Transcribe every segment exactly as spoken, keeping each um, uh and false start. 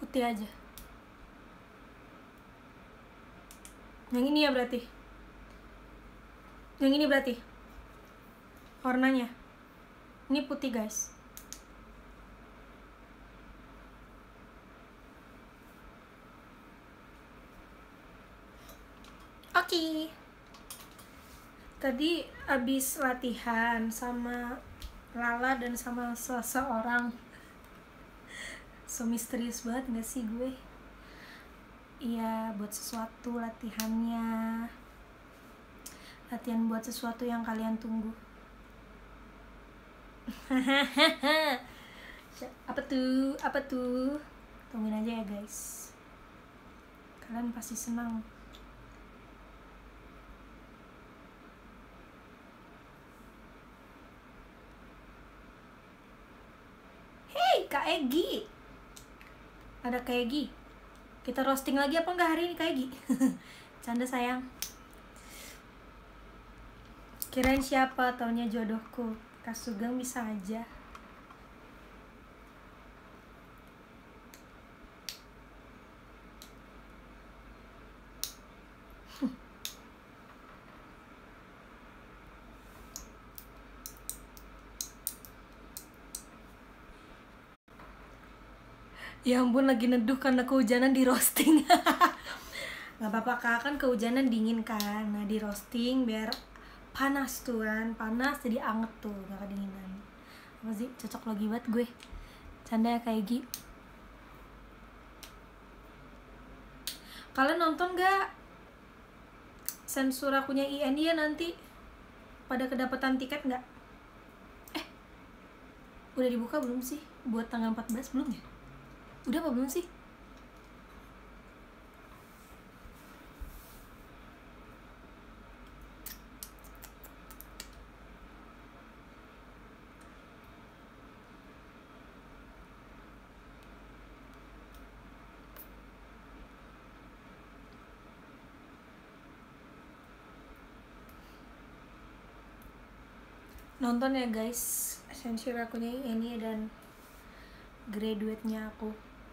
Putih aja. Yang ini ya berarti. Yang ini berarti. Warnanya. Ini putih guys. Oke. Okay. Tadi abis latihan sama Lala dan sama seseorang. So misterius banget gak sih gue? Iya, buat sesuatu latihannya. Latihan buat sesuatu yang kalian tunggu. Apa tuh? Apa tuh? Tungguin aja ya guys. Kalian pasti senang. Hey Kak Egi. Ada Kak Egi. Kita roasting lagi apa enggak hari ini Kak Egi? Canda sayang. Kirain siapa, taunya jodohku. Kak Sugeng bisa aja. Ya ampun, lagi neduh karena kehujanan di roasting. Gak apa-apa Kak, kan kehujanan dingin kan. Nah di roasting biar panas tuh kan. Panas jadi anget tuh, gak kedinginan. Apa sih, cocok lagi banget gue. Canda ya Kak Egi. Kalian nonton gak sensur akunya I N Y nanti? Pada kedapatan tiket gak? Eh, udah dibuka belum sih? Buat tanggal empat belas belum ya? Udah apa belum sih? Nonton ya guys sensor akunya I N Y dan graduate-nya aku.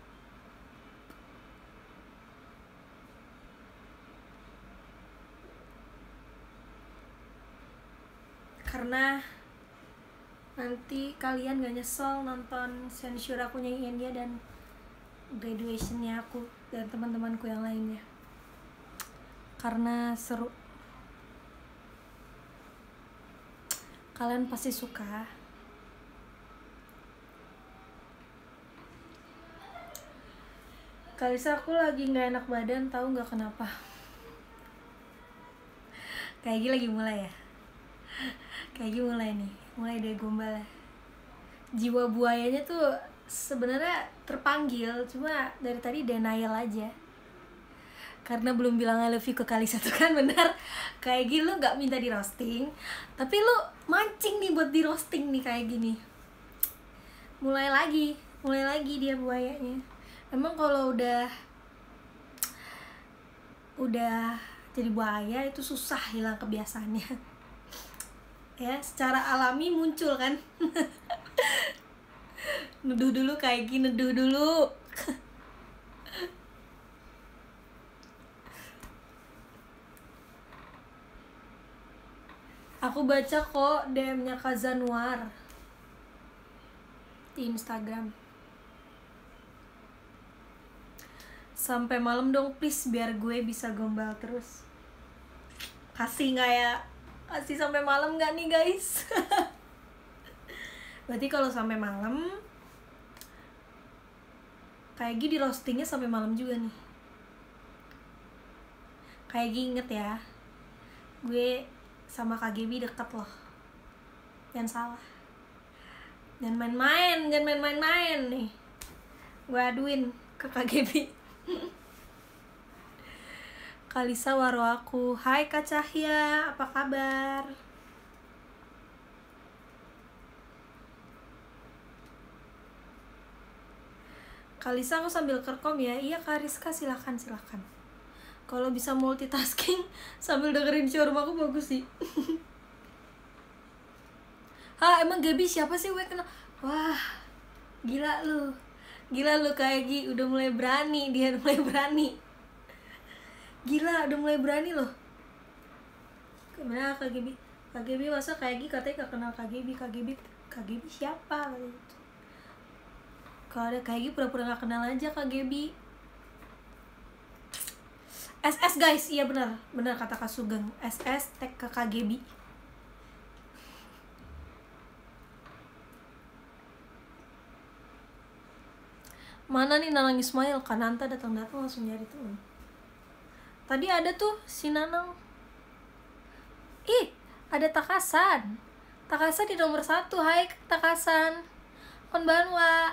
Karena nanti kalian gak nyesel nonton sensor akunya I N Y dan graduation-nya aku dan teman-temanku yang lainnya. Karena seru. Kalian pasti suka. Kalisa, aku lagi gak enak badan, tahu gak kenapa? Kayak gini lagi mulai ya? Kayak gini mulai nih, mulai dari gombal ya. Jiwa buayanya tuh sebenarnya terpanggil, cuma dari tadi denial aja. Karena belum bilang I love you ke Kalisa tuh kan benar. Kayak gini lu gak minta di roasting, tapi lu mancing nih buat di roasting nih kayak gini. Mulai lagi, mulai lagi dia buayanya. Emang kalau udah udah jadi buaya itu susah hilang kebiasaannya. Ya, secara alami muncul kan. Neduh dulu kayak gini, neduh dulu. Aku baca kok D M-nya Kak Zanuar di Instagram. Sampai malam dong please biar gue bisa gombal terus. Kasih nggak ya? Kasih sampai malam nggak nih guys? Berarti kalau sampai malam kayak gini di roastingnya sampai malam juga nih. Kayak gini inget ya, gue sama Kak Gaby deket loh. Jangan salah. Jangan main-main, jangan main-main nih. Gue aduin ke Kak Gaby. Kalisa waro aku. Hai Kak Cahya, apa kabar? Kalisa, aku sambil kerkom ya. Iya Kak Rizka, silakan silakan. Kalau bisa multitasking sambil dengerin showroom aku bagus sih. Hah, emang Gaby siapa sih? Gue kenal. Wah, gila lu. Gila lu Kak Egi, udah mulai berani, dia mulai berani. Gila, udah mulai berani loh. Gimana Kak Gibi? Kak Gibi masa Kak Egi katanya gak kenal Kak Gibi. Kak Gibi, Kak Gibi siapa? Kalau ada Kak Egi pura-pura gak kenal aja Kak Gibi. S S guys, iya benar, benar kata Kak Sugeng. S S tag ke Kak Gibi. Mana nih Nanang Ismail? Kananta datang-datang langsung nyari temen. Tadi ada tuh si Nanang. Ih, ada Takasan. Takasan di nomor satu. Hai Takasan. Konbanwa.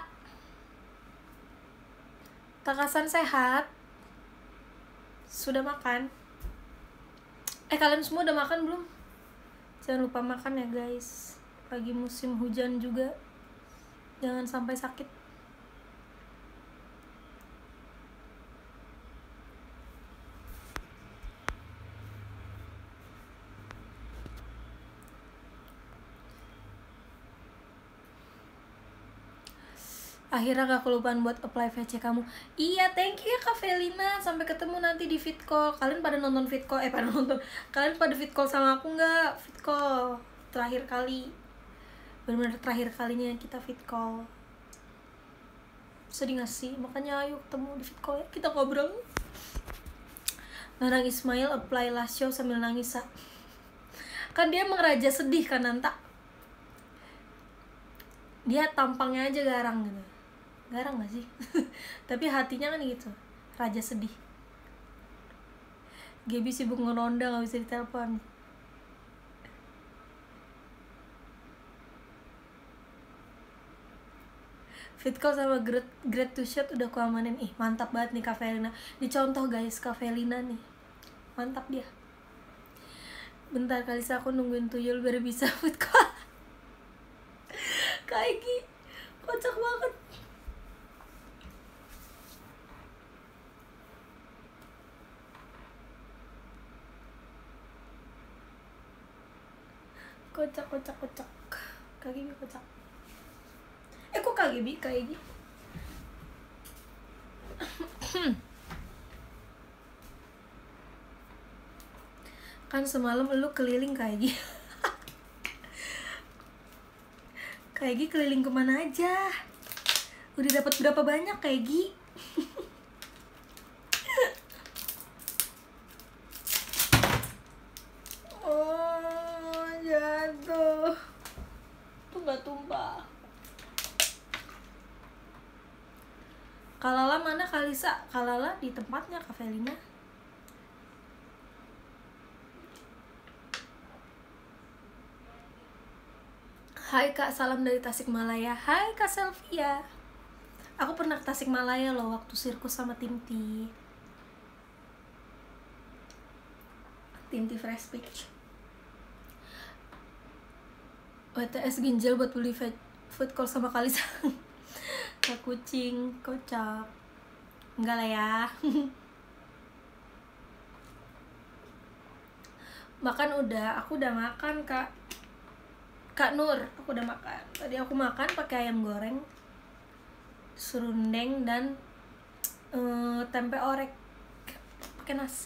Takasan sehat? Sudah makan? Eh kalian semua udah makan belum? Jangan lupa makan ya guys. Lagi musim hujan juga. Jangan sampai sakit. Akhirnya gak kelupaan buat apply V C kamu. Iya, thank you ya Kak Felina. Sampai ketemu nanti di fit call. Kalian pada nonton fit call? Eh, pada nonton. Kalian pada fit call sama aku gak? Fit call terakhir kali. Bener-bener terakhir kalinya kita fit call. Sedih gak sih? Makanya ayo ketemu di fit call ya. Kita ngobrol. Nanang Ismail apply last show sambil nangis. Kan dia emang raja sedih kan Nanta. Dia tampangnya aja garang gitu. Garang gak sih? Tapi hatinya kan gitu, raja sedih. Gaby sibuk ngeronda, gak bisa ditelepon. Fit call sama great, great to shot udah kuamanin. Ih mantap banget nih Kak Felina. Dicontoh guys Kak Felina nih. Mantap dia. Bentar kali aku nungguin tuyul biar bisa fit call. Kak Egi, kocak banget. Kocak, kocak, kocak. Kak Gibi kocak. Eh kok Kak Gibi, Kak Egi? Kan semalam lu keliling Kak Egi. Kak Egi keliling kemana aja? Udah dapat berapa banyak Kak Egi? Oh jatuh. Tuh gak tumpah. Kalala mana Kalisa? Kalala di tempatnya Kak Felina. Hai Kak, salam dari Tasikmalaya. Hai Kak Selvia. Aku pernah ke Tasikmalaya loh waktu sirkus sama tim T. Tim T Fresh Pitch. W T S ginjal buat beli food call sama Kalisa. Kak kucing, kocak. Enggak lah ya. Makan udah, aku udah makan Kak. Kak Nur, aku udah makan. Tadi aku makan pakai ayam goreng, serundeng dan uh, tempe orek pakai nasi.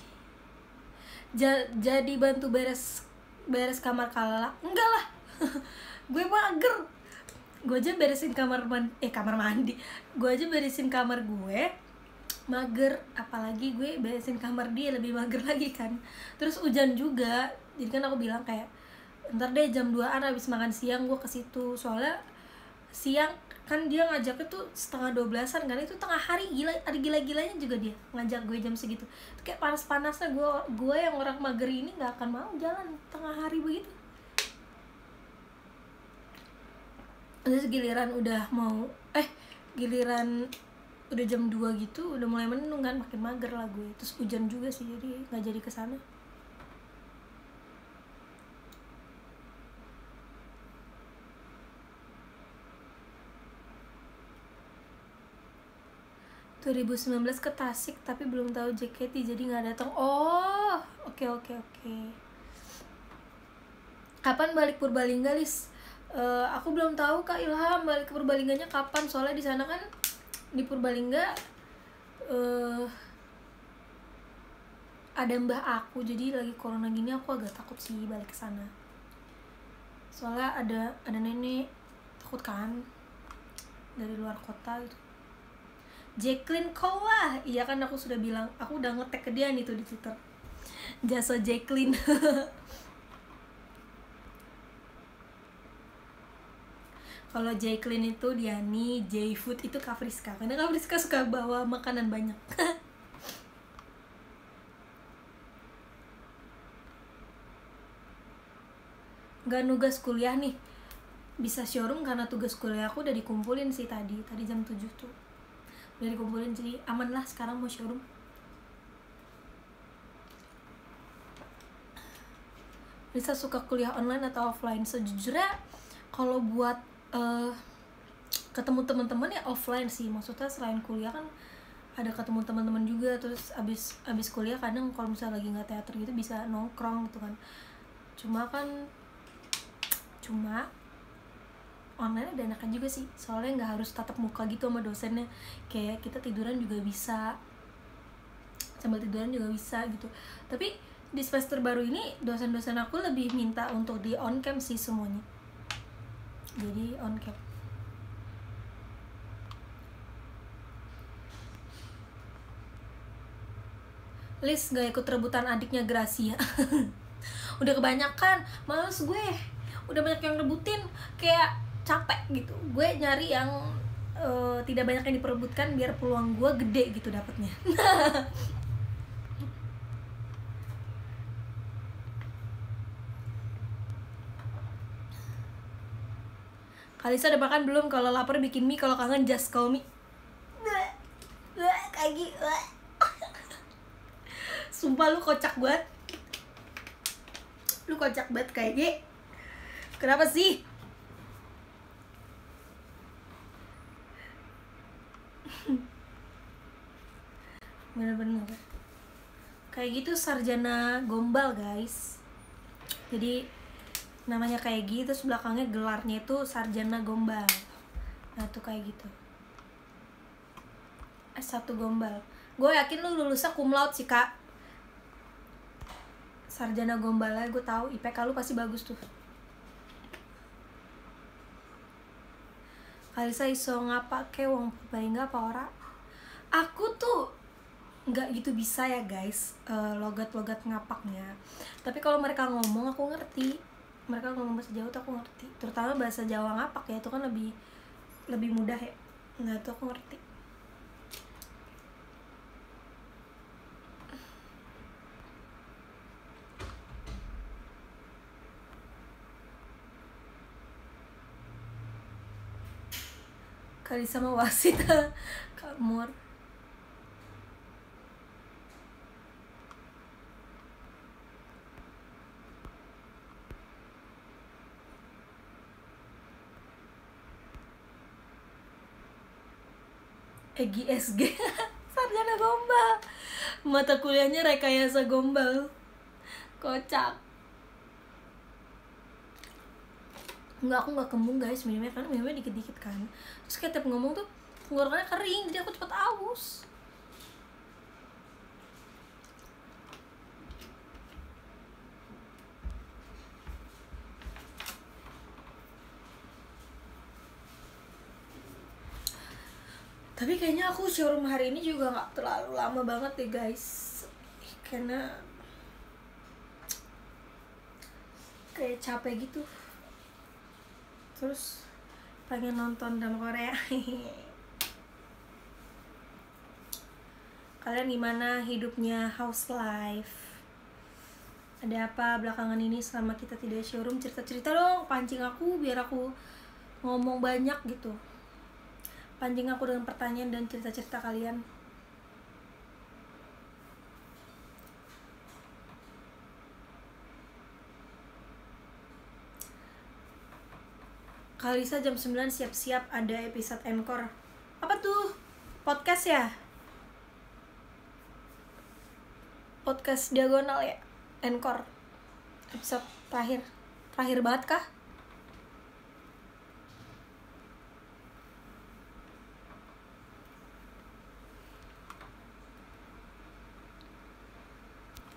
Ja, jadi bantu beres beres kamar Kalala? Enggak lah. Gue mager. Gue aja beresin kamar mandi, eh kamar mandi. Gue aja beresin kamar gue mager, apalagi gue beresin kamar dia lebih mager lagi kan. Terus hujan juga. Jadi kan aku bilang kayak ntar deh jam duaan habis makan siang gue ke situ, soalnya siang kan dia ngajaknya tuh setengah dua belasan kan, itu tengah hari, gila, ada gila-gilanya juga dia ngajak gue jam segitu. Itu kayak panas-panasnya gue gue yang orang mager ini nggak akan mau jalan tengah hari begitu. Terus giliran udah mau eh giliran udah jam dua gitu udah mulai mendung kan, makin mager lah gue. Terus hujan juga sih jadi nggak jadi kesana. dua ribu sembilan belas ke Tasik tapi belum tahu J K T jadi nggak datang. Oh, oke okay, oke okay, oke. Okay. Kapan balik Purbalingga, Lis? Uh, aku belum tahu Kak Ilham balik ke Purbalingganya kapan, soalnya di sana kan di Purbalingga uh, ada mbah aku, jadi lagi corona gini aku agak takut sih balik ke sana. Soalnya ada ada nenek, takut kan dari luar kota gitu. Jacqueline Kowa, iya kan aku sudah bilang, aku udah nge-tag ke dia nih tuh di Twitter. Jasa Jacqueline. Kalau Jacqueline itu Diani, J-Food itu Kak Friska. Karena Kak Friska suka bawa makanan banyak. Gak nugas kuliah nih, bisa showroom karena tugas kuliah aku udah dikumpulin sih tadi tadi jam tujuh tuh udah dikumpulin, jadi aman lah sekarang mau showroom. Bisa suka kuliah online atau offline? Sejujurnya kalau buat uh, ketemu teman-teman ya offline sih, maksudnya selain kuliah kan ada ketemu teman-teman juga, terus abis abis kuliah kadang kalau misalnya lagi nggak teater gitu bisa nongkrong gitu kan. Cuma kan cuma online ada enakan juga sih, soalnya nggak harus tatap muka gitu sama dosennya, kayak kita tiduran juga bisa, sambil tiduran juga bisa gitu. Tapi di semester baru ini dosen-dosen aku lebih minta untuk di on cam sih semuanya, jadi on cam. Liz gak ikut rebutan adiknya Gracia. Udah kebanyakan, males gue, udah banyak yang rebutin, kayak capek gitu. Gue nyari yang uh, tidak banyak yang diperebutkan biar peluang gue gede gitu dapetnya. Kalisa udah makan belum? Kalau lapar bikin mie, kalau kangen just call me. Kayak gitu. Sumpah lu kocak banget. Lu kocak banget kayak gitu. Kenapa sih? Bener-bener kayak gitu, sarjana gombal guys. Jadi namanya kayak gitu, terus belakangnya gelarnya itu sarjana gombal. Nah tuh kayak gitu, S satu gombal. Gue yakin lu lulusnya cum laude sih kak. Sarjana gombalnya gue tahu I P K lu pasti bagus tuh. Kalisa iso ngapa ke wong Purbalingga apa ora? Aku tuh nggak gitu bisa ya guys, uh, logat-logat ngapaknya. Tapi kalau mereka ngomong aku ngerti. Mereka ngomong bahasa Jawa tuh aku ngerti. Terutama bahasa Jawa ngapak ya, itu kan lebih lebih mudah ya. Nah itu aku ngerti. Kali sama wasit Kak Mur. Egi S G. Sarjana gombal. Mata kuliahnya rekayasa gombal. Kocak. Enggak, aku nggak kembung guys minumnya, karena minumnya dikit-dikit kan. Terus kayak tiap ngomong tuh tenggorokannya kering, jadi aku cepet aus. Tapi kayaknya aku showroom hari ini juga nggak terlalu lama banget deh guys, karena kayak capek gitu. Terus pengen nonton drama Korea. Kalian gimana hidupnya, house life? Ada apa belakangan ini selama kita tidak showroom? Cerita-cerita dong, pancing aku biar aku ngomong banyak gitu. Pancing aku dengan pertanyaan dan cerita-cerita kalian. Kalisa jam sembilan siap-siap ada episode encore. Apa tuh? Podcast ya? Podcast diagonal ya? Encore. Episode terakhir. Terakhir banget kah?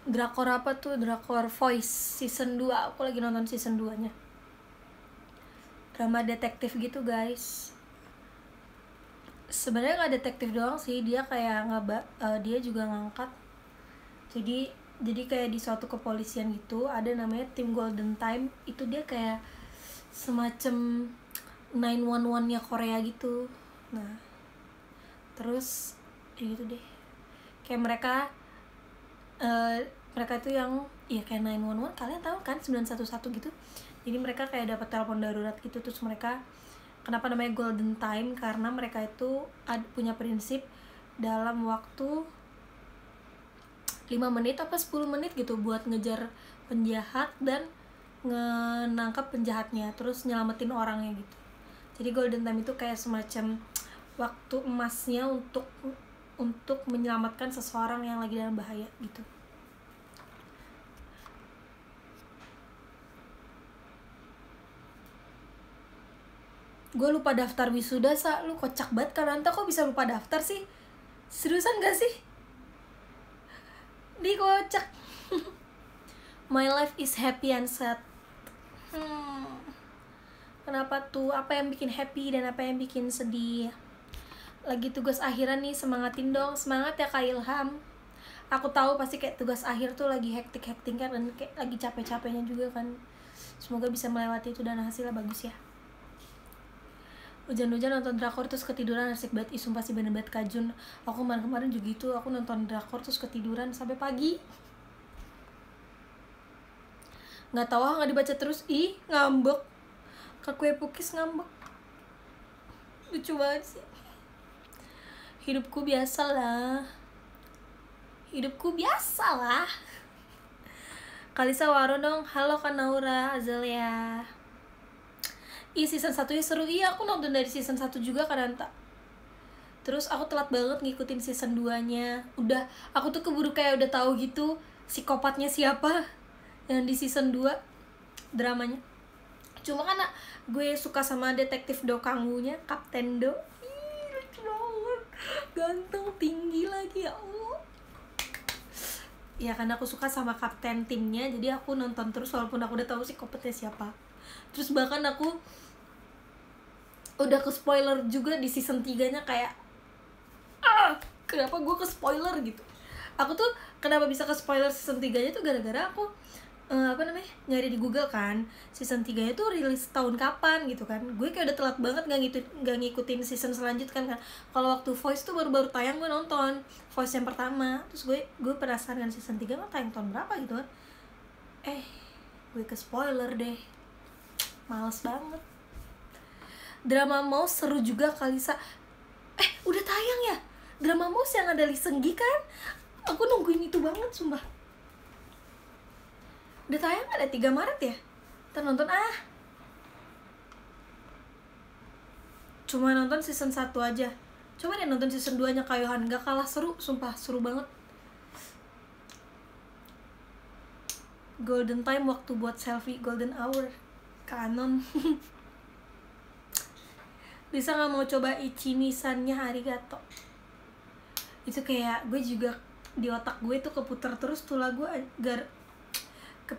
Drakor apa tuh? Drakor Voice season dua. Aku lagi nonton season dua nya. Drama detektif gitu guys. Sebenarnya nggak detektif doang sih, dia kayak nggak uh, dia juga ngangkat. Jadi jadi kayak di suatu kepolisian gitu ada namanya tim Golden Time. Itu dia kayak semacam nine one one-nya Korea gitu. Nah, terus ya gitu deh. Kayak mereka uh, mereka itu yang ya kayak nine one one, kalian tahu kan, sembilan satu satu gitu. Jadi mereka kayak dapat telepon darurat gitu. Terus mereka, kenapa namanya Golden Time? Karena mereka itu ad, punya prinsip dalam waktu lima menit apa sepuluh menit gitu buat ngejar penjahat dan ngenangkap penjahatnya, terus nyelamatin orangnya gitu. Jadi Golden Time itu kayak semacam waktu emasnya untuk untuk menyelamatkan seseorang yang lagi dalam bahaya gitu. Gue lupa daftar wisuda, Sa. Lu kocak banget kan, Anta, kok bisa lupa daftar sih? Seriusan gak sih? Di kocak. My life is happy and sad. Hmm. Kenapa tuh? Apa yang bikin happy dan apa yang bikin sedih? Lagi tugas akhiran nih, semangatin dong. Semangat ya Kak Ilham. Aku tahu pasti kayak tugas akhir tuh lagi hektik-hektik kan, dan kayak lagi capek-capeknya juga kan. Semoga bisa melewati itu dan hasilnya bagus ya. Hujan-hujan nonton drakor terus ketiduran, asik banget. Ih sumpah sih bener banget Kajun. Aku kemarin-kemarin juga gitu, aku nonton drakor terus ketiduran sampai pagi. Nggak tahu ah, nggak dibaca terus. Ih ngambek. Kak Kue Pukis ngambek. Lucu banget sih. Hidupku biasa lah. Hidupku biasa lah. Kalisa Waro dong. Halo Kak Naura, Azalia. Ih season satu nya seru. Iya aku nonton dari season satu juga kan Anta. Terus aku telat banget ngikutin season dua nya. Udah, aku tuh keburu kayak udah tahu gitu psikopatnya siapa yang di season dua dramanya. Cuma kan gue suka sama detektif Do Kangwoo-nya, Kapten Do. Ih lucu banget. Ganteng, tinggi lagi ya Allah. Ya karena aku suka sama kapten timnya, jadi aku nonton terus walaupun aku udah tahu psikopatnya siapa. Terus bahkan aku udah ke spoiler juga di season tiga nya kayak ah, kenapa gue ke spoiler gitu. Aku tuh kenapa bisa ke spoiler season tiga nya tuh gara-gara aku uh, apa namanya nyari di Google kan season tiga nya tuh rilis tahun kapan gitu kan. Gue kayak udah telat banget gak, gitu, gak ngikutin season selanjutnya kan. Kalau waktu Voice tuh baru-baru tayang gue nonton Voice yang pertama. Terus gue gue penasaran kan season tiga mah tayang tahun berapa gitu kan. Eh gue ke spoiler deh. Males banget. Drama Mouse seru juga Kalisa. Eh udah tayang ya Drama Mouse yang ada Lee Seung-gi kan. Aku nungguin itu banget sumpah. Udah tayang ada tiga Maret ya. Ntar nonton ah. Cuma nonton season satu aja. Coba deh nonton season dua nya Kayohan. Gak kalah seru sumpah. Seru banget. Golden time waktu buat selfie. Golden hour kanon. Bisa gak mau coba Ichini-sannya Arigato? Itu kayak gue juga di otak gue tuh keputar terus tuh lagu agar ke...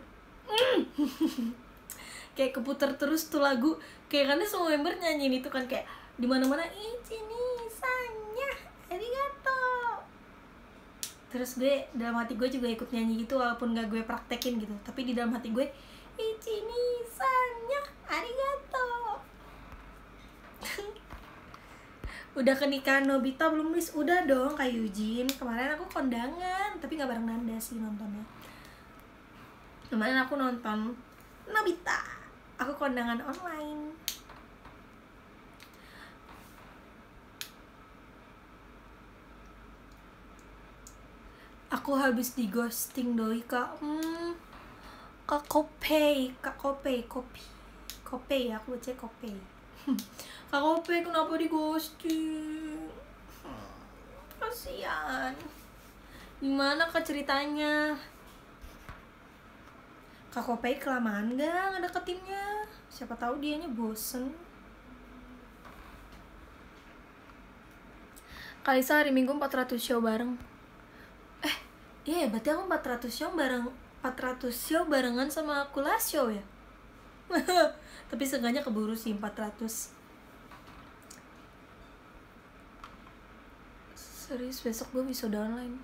kayak keputar terus tuh lagu kayak karena semua member nyanyiin itu kan kayak di mana-mana Ichini-sannya Arigato. Terus gue dalam hati gue juga ikut nyanyi gitu walaupun gak gue praktekin gitu, tapi di dalam hati gue Ichini-sannya Arigato. Udah ke nikahan Nobita belum, Miss? Udah dong Kak Yujin. Kemarin aku kondangan, tapi gak bareng Nanda sih nontonnya. Kemarin aku nonton Nobita. Aku kondangan online. Aku habis di ghosting doi Kak. Hmm, Kak Kopei, Kak Kopei, Kopi. Kopei, aku baca Kopei. Kak Kopei kenapa di ghosting? Hmm, kasian. Gimana Kak ceritanya? Kak Kopei kelamaan gak ngedeketinnya? Siapa tahu dianya bosen. Kalisa hari Minggu empat ratus show bareng. Eh, Iya, yeah, berarti aku empat ratus show bareng empat ratus show barengan sama aku last show ya. Tapi seenggaknya keburu sih empat ratus. Serius besok gue bisa online.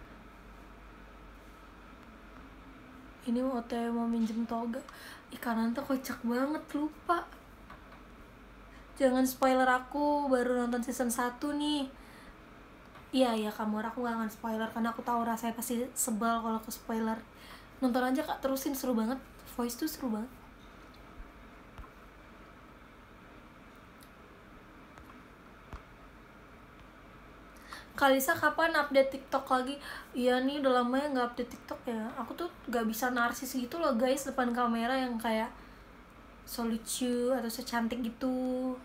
Ini mau O T W mau minjem toga. Ih, Kananta kocak banget, lupa. Jangan spoiler aku, baru nonton season satu nih. Iya, iya kamu, aku gak akan spoiler karena aku tahu rasanya pasti sebel kalau ke spoiler. Nonton aja Kak, terusin, seru banget. Voice tuh seru banget. Kalisa kapan update TikTok lagi? Iya nih udah lama ya nggak update TikTok ya. Aku tuh nggak bisa narsis gitu loh guys depan kamera yang kayak so lucu atau secantik gitu.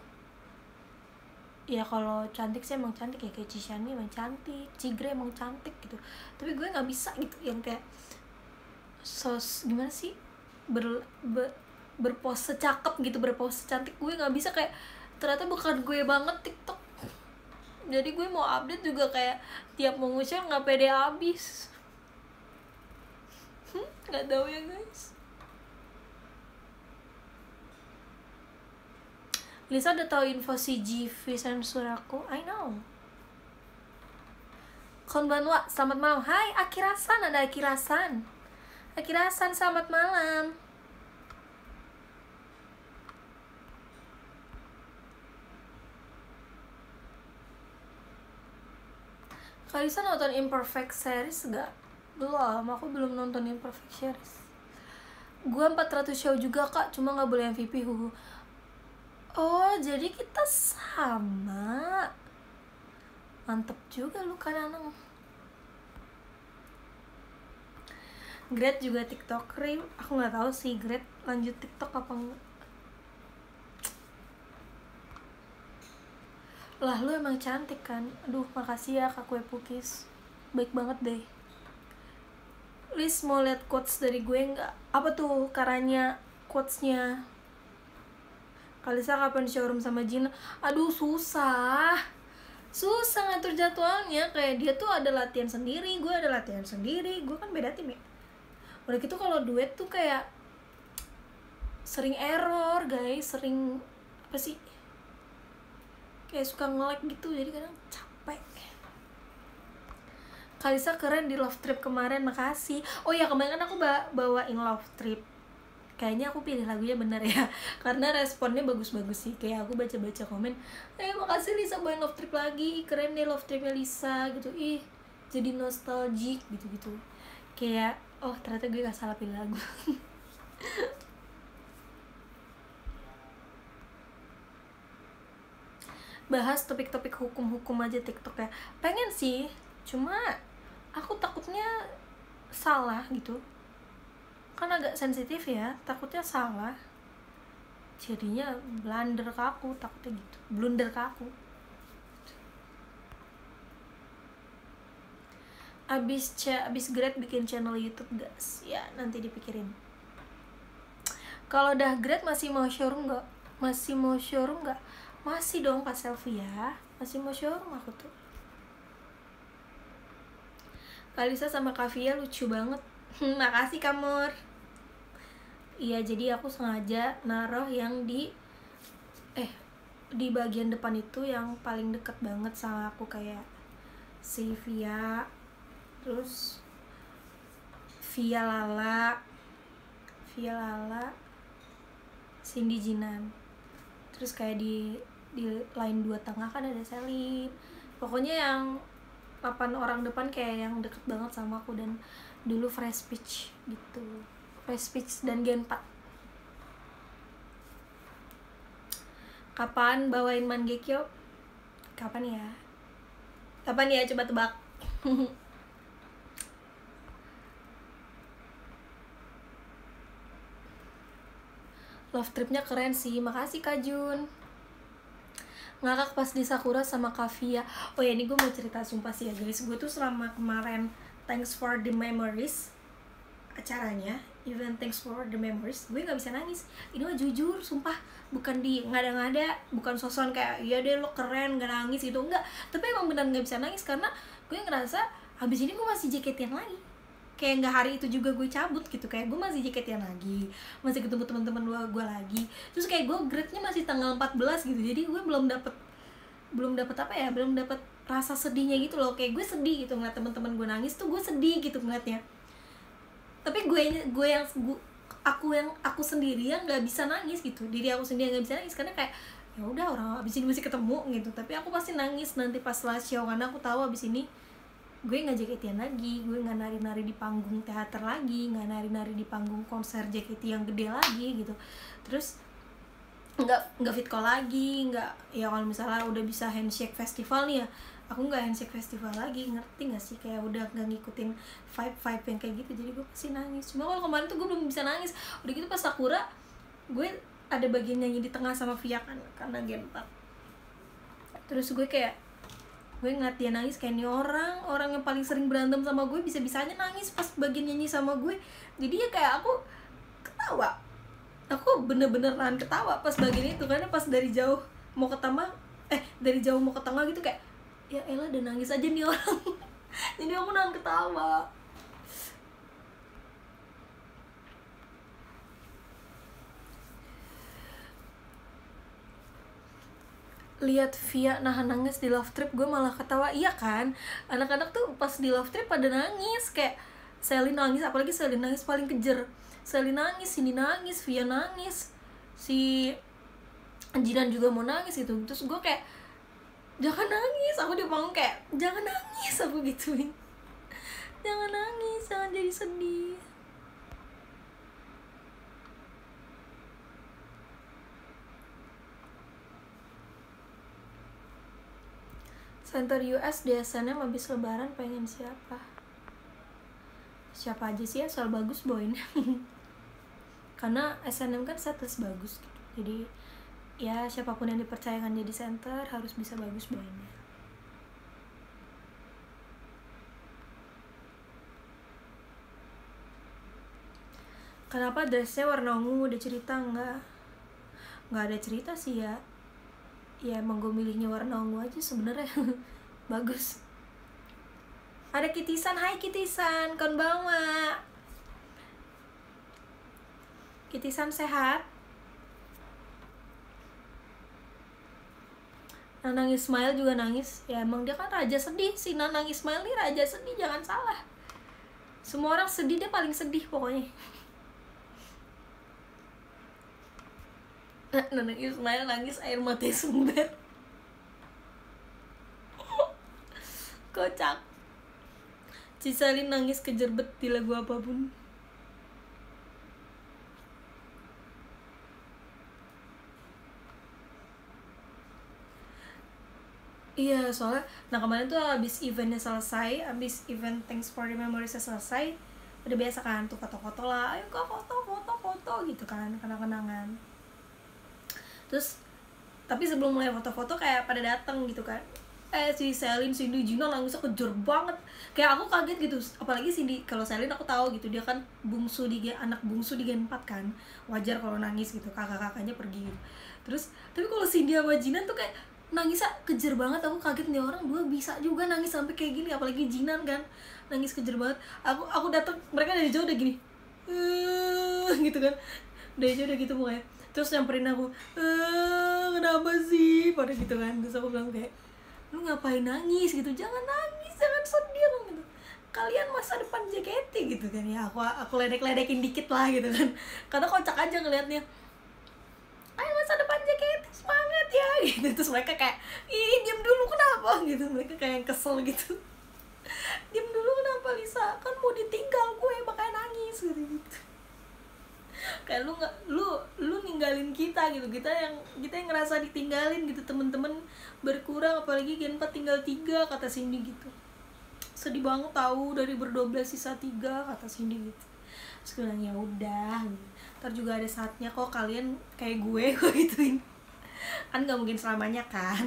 Ya kalau cantik sih emang cantik ya, kayak Cishani emang cantik, Cigre emang cantik gitu. Tapi gue nggak bisa gitu yang kayak sos gimana sih ber, ber berpose cakep gitu, berpose cantik. Gue nggak bisa, kayak ternyata bukan gue banget TikTok. Jadi gue mau update juga kayak tiap mau nge-share nggak pede abis. Nggak tahu ya guys. Lisa udah tahu info si G V sensor aku. I know. Konbanwa, selamat malam. Hai Akirasan, ada Akirasan. Akirasan, selamat malam. Kalisa nonton Imperfect Series gak? Belum, aku belum nonton Imperfect Series. Gue empat ratus show juga kak, cuma gak boleh M V P. Huhu. Oh, jadi kita sama. Mantep juga lu kan Anang. Gret juga TikToker. Aku gak tahu sih Gret lanjut TikTok apa enggak. Lah lu emang cantik kan. Aduh makasih ya Kak Kue Pukis, baik banget deh. Liz mau lihat quotes dari gue nggak? Apa tuh caranya quotesnya? Kalisa kapan showroom sama Gina? Aduh susah susah ngatur jadwalnya. Kayak dia tuh ada latihan sendiri, gue ada latihan sendiri. Gue kan beda tim ya. Udah gitu kalau duet tuh kayak sering error guys, sering apa sih, kayak suka nge-lag gitu, jadi kadang capek. Kalisa keren di Love Trip kemarin, makasih. Oh ya kemarin kan aku bawain Love Trip. Kayaknya aku pilih lagunya bener ya, karena responnya bagus-bagus sih. Kayak aku baca-baca komen, eh makasih Lisa bawain Love Trip lagi, keren deh Love Tripnya Lisa gitu. Ih jadi nostalgic gitu-gitu. Kayak oh ternyata gue gak salah pilih lagu. Bahas topik-topik hukum-hukum aja TikTok ya. Pengen sih, cuma aku takutnya salah gitu. Kan agak sensitif ya, takutnya salah. Jadinya blunder ke aku, takutnya gitu. Blunder ke aku. Abis ca abis grad bikin channel YouTube guys. Ya nanti dipikirin. Kalau udah grad masih mau showroom nggak? Masih mau showroom nggak? Masih dong pas selfie ya. Masih mau showroom aku tuh. Kalisa sama Kavia lucu banget. Makasih Kamur. Iya jadi aku sengaja naruh yang di eh di bagian depan itu yang paling deket banget sama aku, kayak si Via, terus Via Lala, Via Lala, Cindy Jinan, terus kayak di di line dua tengah kan ada Selin. Pokoknya yang papan orang depan kayak yang deket banget sama aku, dan dulu Fresh Speech gitu, Fresh Speech dan Gen empat. Kapan bawain Mangekyo? Kapan ya? Kapan ya? Coba tebak. Love Tripnya keren sih, makasih Kak Jun. Ngakak pas di Sakura sama Kavia. Oh ya ini gue mau cerita sumpah sih ya guys. Gue tuh selama kemarin Thanks for the Memories acaranya, event Thanks for the Memories, gue gak bisa nangis. Ini mah jujur sumpah, bukan di ngada-ngada, bukan sosokan kayak iya deh lo keren gak nangis gitu, enggak. Tapi emang benar gak bisa nangis karena gue ngerasa habis ini gue masih J K T-an lagi. Kayak nggak hari itu juga gue cabut gitu, kayak gue masih J K T-an lagi, masih ketemu teman-teman gue gue lagi. Terus kayak gue grade-nya masih tanggal empat belas gitu, jadi gue belum dapet belum dapet apa ya belum dapet rasa sedihnya gitu loh. Kayak gue sedih gitu ngeliat teman-teman gue nangis tuh, gue sedih gitu ngeliatnya. Tapi gue gue yang gue, aku yang aku sendiri yang nggak bisa nangis gitu, diri aku sendiri nggak bisa nangis karena kayak ya udah orang abis ini masih ketemu gitu. Tapi aku pasti nangis nanti pas last show karena aku tahu abis ini gue nggak J K T-an lagi, gue nggak nari-nari di panggung teater lagi, nggak nari-nari di panggung konser J K T yang gede lagi gitu. Terus nggak nggak fit call lagi, nggak ya kalau misalnya udah bisa handshake festival nih ya, aku nggak handshake festival lagi, ngerti nggak sih? Kayak udah nggak ngikutin vibe vibe yang kayak gitu, jadi gue pasti nangis. Cuma kalau kemarin tuh gue belum bisa nangis. Udah gitu pas Sakura gue ada bagian nyanyi di tengah sama Via kan karena Gen empat. Terus gue kayak gue ngeliat dia nangis, kayak nih orang orang yang paling sering berantem sama gue bisa bisanya nangis pas bagian nyanyi sama gue. Jadi ya kayak aku ketawa, aku bener-bener nahan ketawa pas bagian itu karena pas dari jauh mau ke tengah eh dari jauh mau ke tengah gitu kayak ya elah udah nangis aja nih orang. Jadi aku nahan ketawa. Lihat Via nahan nangis di Love Trip gue malah ketawa. Iya kan, anak-anak tuh pas di Love Trip pada nangis, kayak Selin nangis, apalagi Selin nangis paling kejer. Selin nangis, Cindy nangis, Via nangis, si Jinan juga mau nangis gitu. Terus gue kayak jangan nangis, aku di panggung kayak jangan nangis, aku gituin. Jangan nangis, jangan jadi sedih. Center U S di S N M habis lebaran pengen siapa? Siapa aja sih ya, soal bagus boin. Karena S N M kan setlist bagus gitu. Jadi ya siapapun yang dipercayakan jadi center harus bisa bagus boinnya. Kenapa dressnya warna ungu? Udah cerita nggak? Nggak ada cerita sih ya. Ya emang gue milihnya warna ungu aja sebenarnya. Bagus. Ada Kitisan, hai Kitisan, konbanwa. Kitisan sehat? Nanang Ismail juga nangis. Ya emang dia kan raja sedih. Si Nanang Ismail nih raja sedih, jangan salah. Semua orang sedih, dia paling sedih pokoknya. Nanang Ismail nangis air matanya sumber. Kocak. Cisalin nangis kejerbet di lagu apapun. Iya, soalnya nah kemarin tuh abis eventnya selesai, abis event Thanks for the Memories selesai, udah biasa kan tuh foto-foto lah, ayo kak foto foto foto gitu kan, kenang-kenangan. Terus tapi sebelum mulai foto-foto kayak pada datang gitu kan, eh si Selin, Cindy, Gina nangisnya kejer banget, kayak aku kaget gitu. Apalagi Cindy, kalau Selin aku tahu gitu, dia kan bungsu di anak bungsu di Gen empat kan, wajar kalau nangis gitu, kakak-kakaknya pergi gitu. Terus tapi kalau Cindy sama Gina tuh kayak nangisnya kejer banget, aku kaget nih orang dua bisa juga nangis sampai kayak gini. Apalagi Jinan kan nangis kejer banget. Aku aku datang, mereka dari jauh udah gini, uh, gitu kan, dari jauh udah gitu mukanya. Terus nyamperin aku, eh kenapa sih pada gitu kan. Terus aku bilang kayak, lu ngapain nangis gitu, jangan nangis, jangan sedih gitu, kalian masa depan J K T gitu kan. Ya aku aku ledek-ledekin dikit lah gitu kan, karena kocak aja ngelihatnya, ayo masa depan J K T semangat ya gitu. Terus mereka kayak, ih diam dulu kenapa gitu, mereka kayak kesel gitu. Diam dulu kenapa Lisa, kan mau ditinggal gue makanya nangis gitu gitu. Kayak lu nggak lu lu ninggalin kita gitu, kita yang kita yang ngerasa ditinggalin gitu, temen-temen berkurang, apalagi Gen empat tinggal tiga kata Cindy gitu. Sedih banget tahu, dari berdua belas sisa tiga kata Cindy gitu. Terus gue bilang ya udah, ntar juga ada saatnya kok kalian kayak gue gue gituin. Kan nggak mungkin selamanya kan.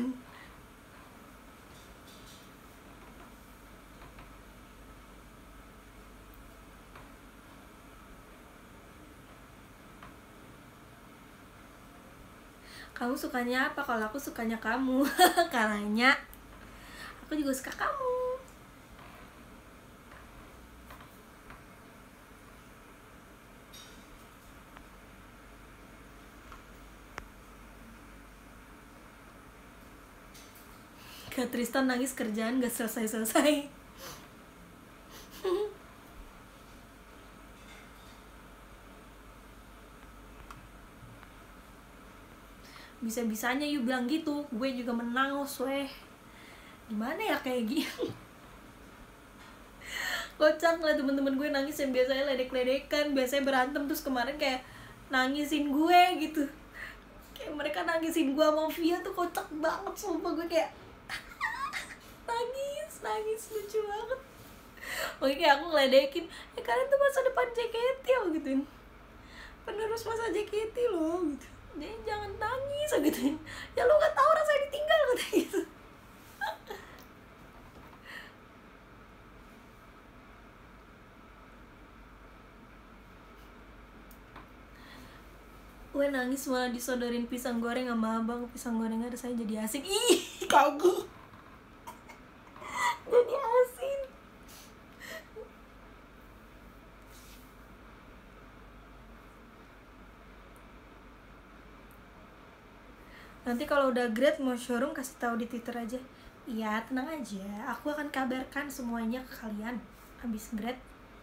Kamu sukanya apa? Kalau aku sukanya kamu. Karena aku juga suka kamu. Kak Tristan nangis kerjaan gak selesai-selesai. Bisa-bisanya you bilang gitu, gue juga menangis weh. Gimana ya kayak gitu. Kocak lah temen-temen gue nangis yang biasanya ledek-ledekan, biasanya berantem, terus kemarin kayak nangisin gue gitu. Kayak mereka nangisin gue sama Via tuh kocak banget, sumpah gue kayak nangis, nangis, lucu banget. Oke, kayak aku ngeledekin, eh kalian tuh masa depan J K T ya gituin, penerus masa J K T loh gitu, jadi jangan nangis gitu. Ya lo gak tahu rasanya ditinggal gitu. Gue nangis malah disodorin pisang goreng sama abang, pisang gorengnya rasanya jadi asin. Ih, kagum. Jadi asin. Nanti kalau udah grade mau showroom kasih tahu di Twitter aja. Iya, tenang aja. Aku akan kabarkan semuanya ke kalian habis grade.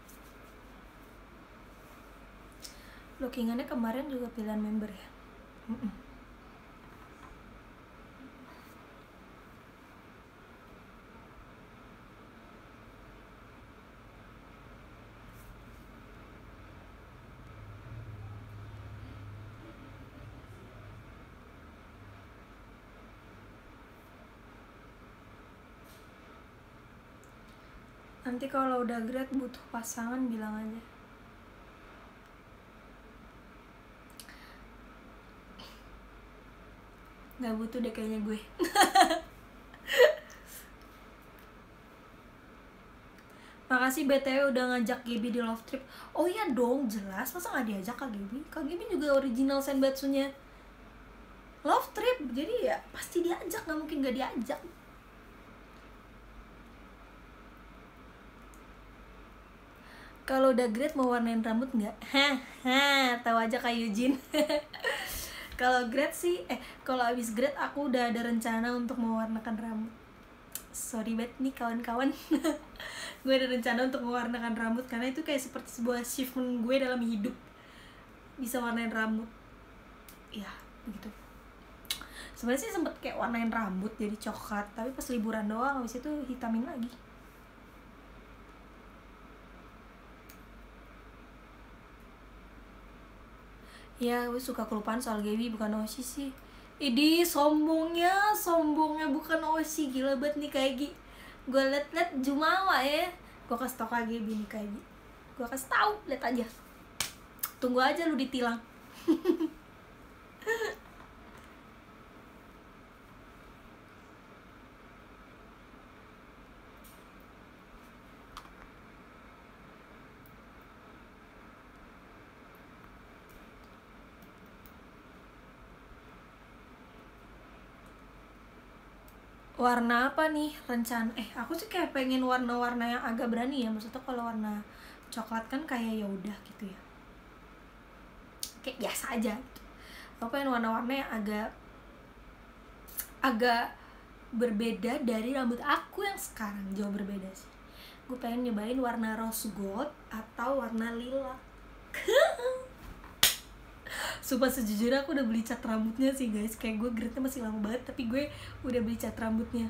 Lookingannya kemarin juga pilihan member ya. Mm-mm. Nanti kalau udah grade butuh pasangan bilang aja. Gak butuh deh kayaknya gue. Makasih B T W udah ngajak Gaby di Love Trip. Oh iya dong, jelas. Masa gak diajak Kak Gaby? Kak Gaby juga original senbatsunya Love Trip. Jadi ya pasti diajak, gak mungkin gak diajak. Kalau udah grade mau warnain rambut nggak? Hah, tahu aja Kak Eugene. Kalau grade sih, eh kalau abis grade aku udah ada rencana untuk mewarnakan rambut. Sorry banget nih kawan-kawan. Gue ada rencana untuk mewarnakan rambut karena itu kayak seperti sebuah achievement gue dalam hidup, bisa warnain rambut. Ya begitu. Sebenarnya sih sempet kayak warnain rambut jadi coklat, tapi pas liburan doang, habis itu hitamin lagi. Ya, gue suka kelupaan soal Gaby, bukan Oshi sih. Idi, sombongnya, sombongnya bukan Oshi, gila banget nih kayak Gaby. Gue liat-liat Jumawa ya. Gue kasih tau Kak Gaby nih kayak Gaby. Gue kasih tau, liat aja. Tunggu aja lu ditilang. Warna apa nih rencana? Eh, aku sih kayak pengen warna-warna yang agak berani ya. Maksudnya kalau warna coklat kan kayak ya udah gitu ya, kayak biasa aja gitu. Aku pengen warna-warna yang agak agak berbeda dari rambut aku yang sekarang, jauh berbeda sih. Gue pengen nyobain warna rose gold atau warna lilac. Sumpah sejujurnya aku udah beli cat rambutnya sih guys. Kayak gue grade-nya masih lama banget, tapi gue udah beli cat rambutnya.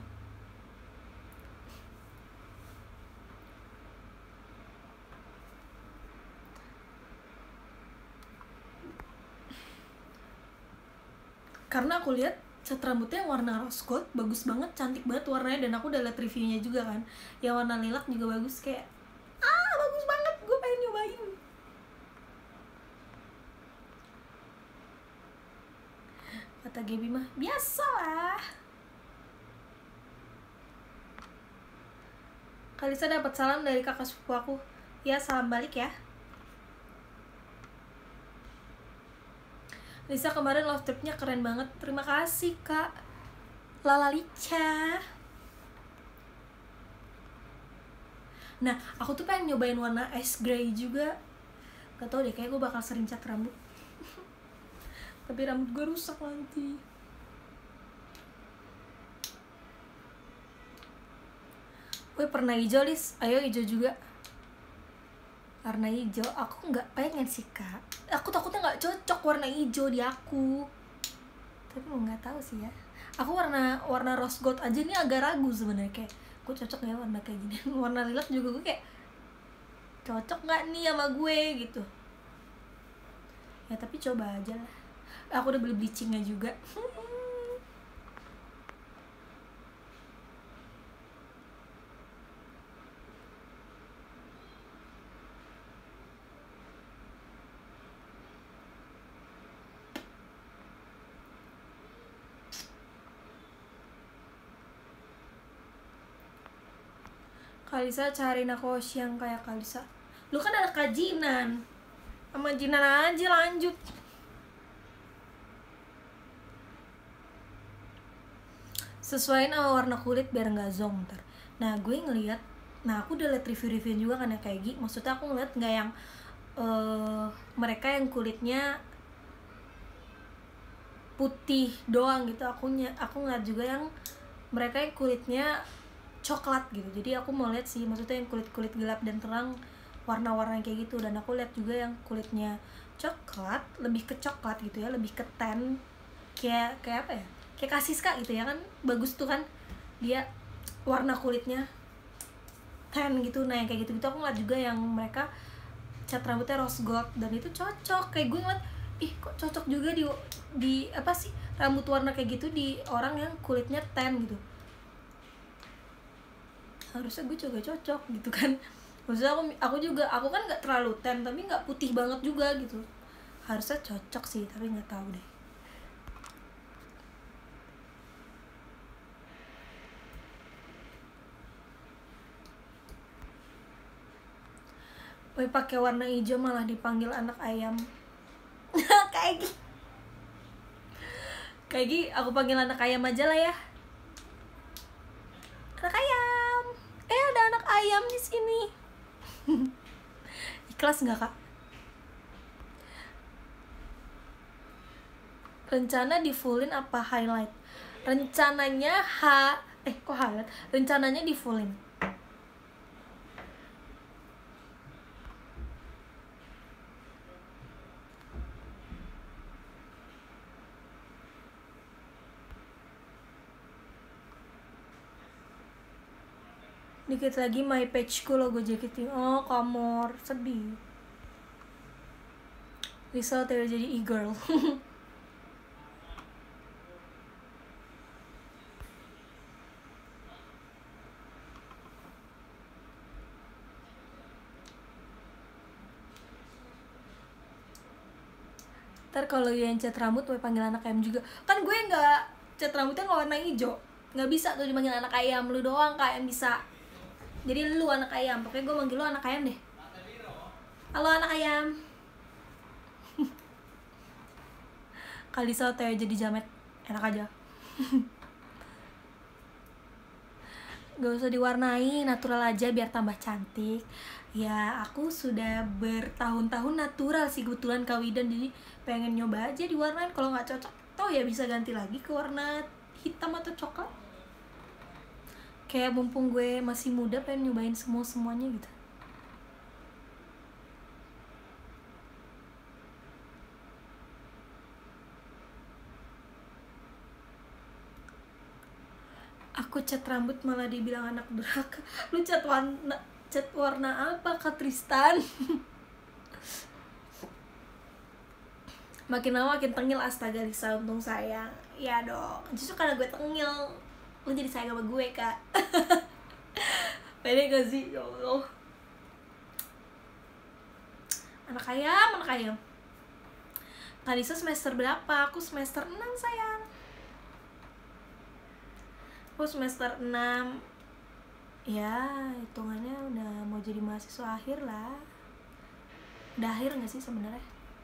Karena aku lihat cat rambutnya yang warna rose gold bagus banget, cantik banget warnanya. Dan aku udah liat reviewnya juga kan, yang warna lilac juga bagus. Kayak ah bagus banget, gue pengen nyobain. Kata Gaby mah biasalah. Kalisa dapat salam dari kakak sepupu aku. Ya, salam balik ya. Lisa kemarin love tripnya keren banget. Terima kasih Kak Lala Lica. Nah, aku tuh pengen nyobain warna ice grey juga. Gak tau deh, kayak gue bakal sering cat rambut. Tapi rambut gue rusak nanti. Wih pernah hijau Lis, ayo hijau juga. Warna hijau, aku nggak pengen sih kak. Aku takutnya nggak cocok warna hijau di aku. Tapi mau nggak tahu sih ya. Aku warna warna rose gold aja nih agak ragu sebenarnya, kayak gue cocok ya warna kayak gini. Warna lilac juga gue kayak cocok nggak nih sama gue gitu. Ya tapi coba aja lah. Aku udah beli bleachingnya juga. Kalisa cariin aku yang kayak Kalisa. Lu kan ada kajinan. Sama Jinan aja lanjut. Sesuaiin sama warna kulit biar nggak zonk ntar. Nah gue ngeliat, nah aku udah liat review-review juga kan ya kayak gini. Maksudnya aku ngeliat nggak yang uh, mereka yang kulitnya putih doang gitu. Aku aku ngeliat juga yang mereka yang kulitnya coklat gitu. Jadi aku mau lihat sih, maksudnya yang kulit-kulit gelap dan terang, warna-warna kayak gitu. Dan aku lihat juga yang kulitnya coklat, lebih ke coklat gitu ya, lebih ke tan, kayak kayak apa ya, kayak Kasiska gitu ya kan, bagus tuh kan dia warna kulitnya tan gitu. Nah yang kayak gitu gitu aku ngeliat juga yang mereka cat rambutnya rose gold, dan itu cocok. Kayak gue ngeliat, ih kok cocok juga di di apa sih rambut warna kayak gitu di orang yang kulitnya tan gitu. Harusnya gue juga cocok gitu kan. Maksudnya aku aku juga aku kan nggak terlalu tan tapi nggak putih banget juga gitu. Harusnya cocok sih tapi nggak tahu deh. Woi pakai warna hijau malah dipanggil anak ayam. Kayak gini. Kayak gini aku panggil anak ayam aja lah ya. Anak ayam. Eh ada anak ayam di sini. Ikhlas nggak kak? Rencana di fullin apa highlight? Rencananya ha eh kok highlight? Rencananya di fullin. Dikit lagi my page ku logo J K T. Oh kamor sedih. Lisa tidak jadi e-girl. Ntar kalau yang cat rambut gue panggil anak ayam juga. Kan gue nggak cat rambutnya nggak warna hijau, nggak bisa tuh dipanggil anak ayam. Lu doang kak yang bisa. Jadi lu anak ayam. Pokoknya gue manggil lu anak ayam deh. Halo anak ayam. Kalisa Teo jadi jamet, enak aja. Gak usah diwarnai, natural aja biar tambah cantik. Ya aku sudah bertahun-tahun natural sih kebetulan kawidan, jadi pengen nyoba aja diwarnain. Kalau nggak cocok, toh ya bisa ganti lagi ke warna hitam atau coklat. Kayak mumpung gue masih muda pengen nyobain semua-semuanya gitu. Aku cat rambut malah dibilang anak durhaka. Lu cat warna cat warna apa Kak Tristan? Makin lama makin tengil, astaga Lisa, untung sayang. Ya dong, justru karena gue tengil lu jadi sayang sama gue kak. Pede gak sih? Ya Allah. Anak ayam, anak ayam. Kak Lisa semester berapa? Aku semester enam sayang. Aku semester enam. Ya hitungannya udah mau jadi mahasiswa akhir lah. Udah akhir gak sih sebenarnya?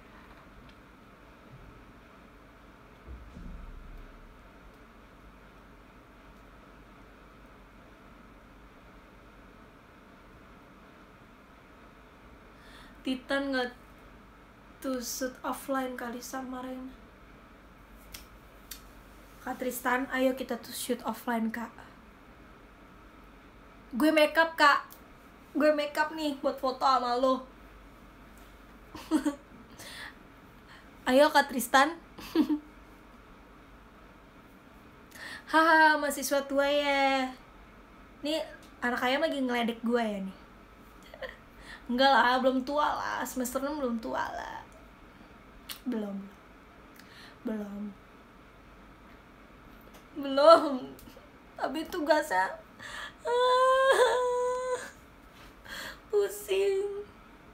Titan nggak tuh shoot offline kali sama Ren. Kak Tristan, ayo kita tuh shoot offline kak. Gue makeup kak, gue makeup nih buat foto sama lo. Ayo Kak Tristan. Haha, mahasiswa tua ya. Nih anak ayam lagi ngeledek gue ya nih. Enggak lah, belum tua lah. Semester enam belum tua lah. Belum. Belum. Belum. Tapi tugasnya ah, pusing.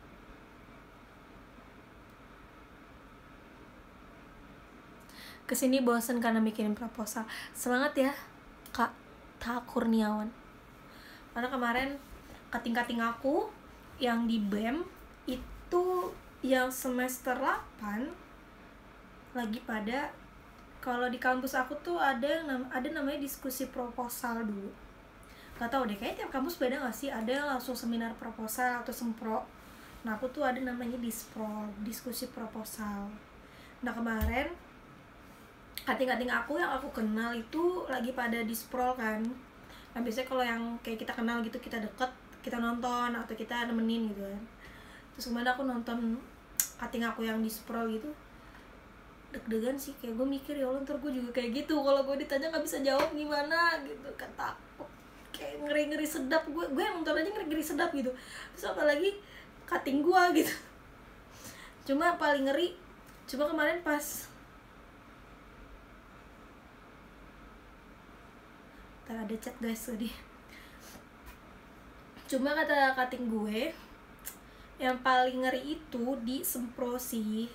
Kesini bosen karena mikirin proposal. Semangat ya Kak Tak Kurniawan. Karena kemarin kating-kating aku yang di B E M itu yang semester delapan lagi pada, kalau di kampus aku tuh ada yang nam- ada namanya diskusi proposal dulu. Gak tau deh, kayaknya tiap kampus beda gak sih? Ada yang langsung seminar proposal atau sempro. Nah aku tuh ada namanya dispro, diskusi proposal. Nah kemarin kating-kating aku yang aku kenal itu lagi pada dispro kan. Nah biasanya kalau yang kayak kita kenal gitu, kita deket, kita nonton atau kita nemenin gitu kan. Terus kemarin aku nonton kating aku yang dispro gitu, deg-degan sih, kayak gue mikir ya Allah ntar gue juga kayak gitu, kalau gue ditanya nggak bisa jawab gimana gitu kan, takut kayak ngeri-ngeri sedap. Gue gue yang nonton aja ngeri-ngeri sedap gitu, terus apalagi kating gue gitu. Cuma paling ngeri, cuma kemarin pas ntar ada chat guys tadi. Cuma kata kating gue yang paling ngeri itu di sempro sih.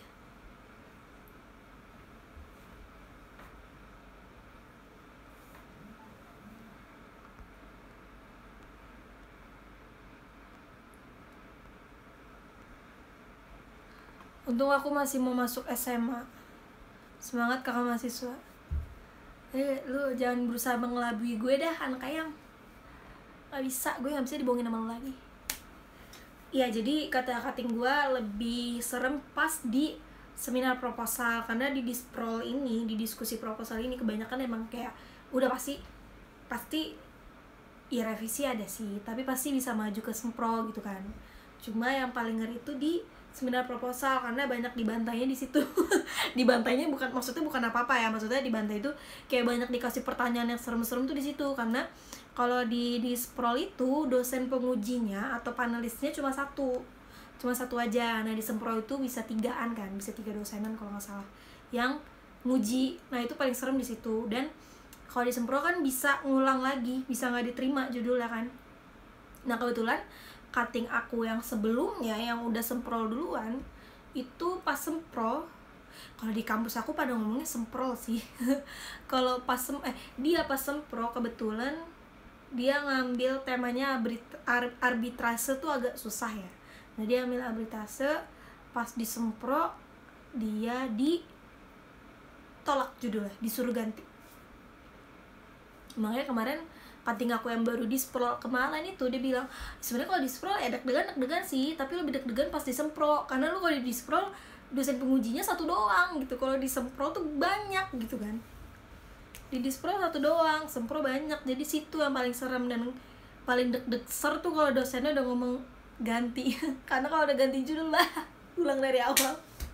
Untung aku masih mau masuk S M A. Semangat kakak mahasiswa. Eh, lu jangan berusaha mengelabui gue dah, anak ayam. Gak bisa, gue gak bisa dibohongin sama lu lagi. Iya, jadi kata kating gue lebih serem pas di seminar proposal. Karena di disprol ini, di diskusi proposal ini kebanyakan emang kayak udah pasti Pasti ya revisi ada sih, tapi pasti bisa maju ke sempro gitu kan. Cuma yang paling ngeri itu di seminar proposal karena banyak dibantainya di situ. Dibantainya bukan, maksudnya bukan apa-apa ya, maksudnya dibantai itu kayak banyak dikasih pertanyaan yang serem-serem tuh di situ. Karena kalau di di sprol itu dosen pengujinya atau panelisnya cuma satu, cuma satu aja. Nah di sempro itu bisa tigaan kan, bisa tiga dosenan kalau nggak salah yang nguji. Nah itu paling serem di situ. Dan kalau di sempro kan bisa ngulang lagi, bisa nggak diterima judulnya kan. Nah kebetulan kating aku yang sebelumnya yang udah semprol duluan itu pas sempro, kalau di kampus aku pada ngomongnya semprol sih. Kalau pas sem eh dia pas sempro kebetulan dia ngambil temanya arbit- ar- arbitrase tuh agak susah ya. Nah dia ambil arbitrase, pas di sempro dia ditolak judulnya, disuruh ganti. Makanya kemarin kating aku yang baru di sprol kemarin itu dia bilang sebenarnya kalau di sprol ya deg-degan deg-degan sih, tapi lebih deg-degan pas di sempro. Karena lu kalau di sprol dosen pengujinya satu doang gitu, kalau di sempro tuh banyak gitu kan. Di dispro satu doang, sempro banyak, jadi situ yang paling serem dan paling deg-deg ser tuh kalau dosennya udah ngomong ganti. Karena kalau udah ganti judul lah ulang dari awal.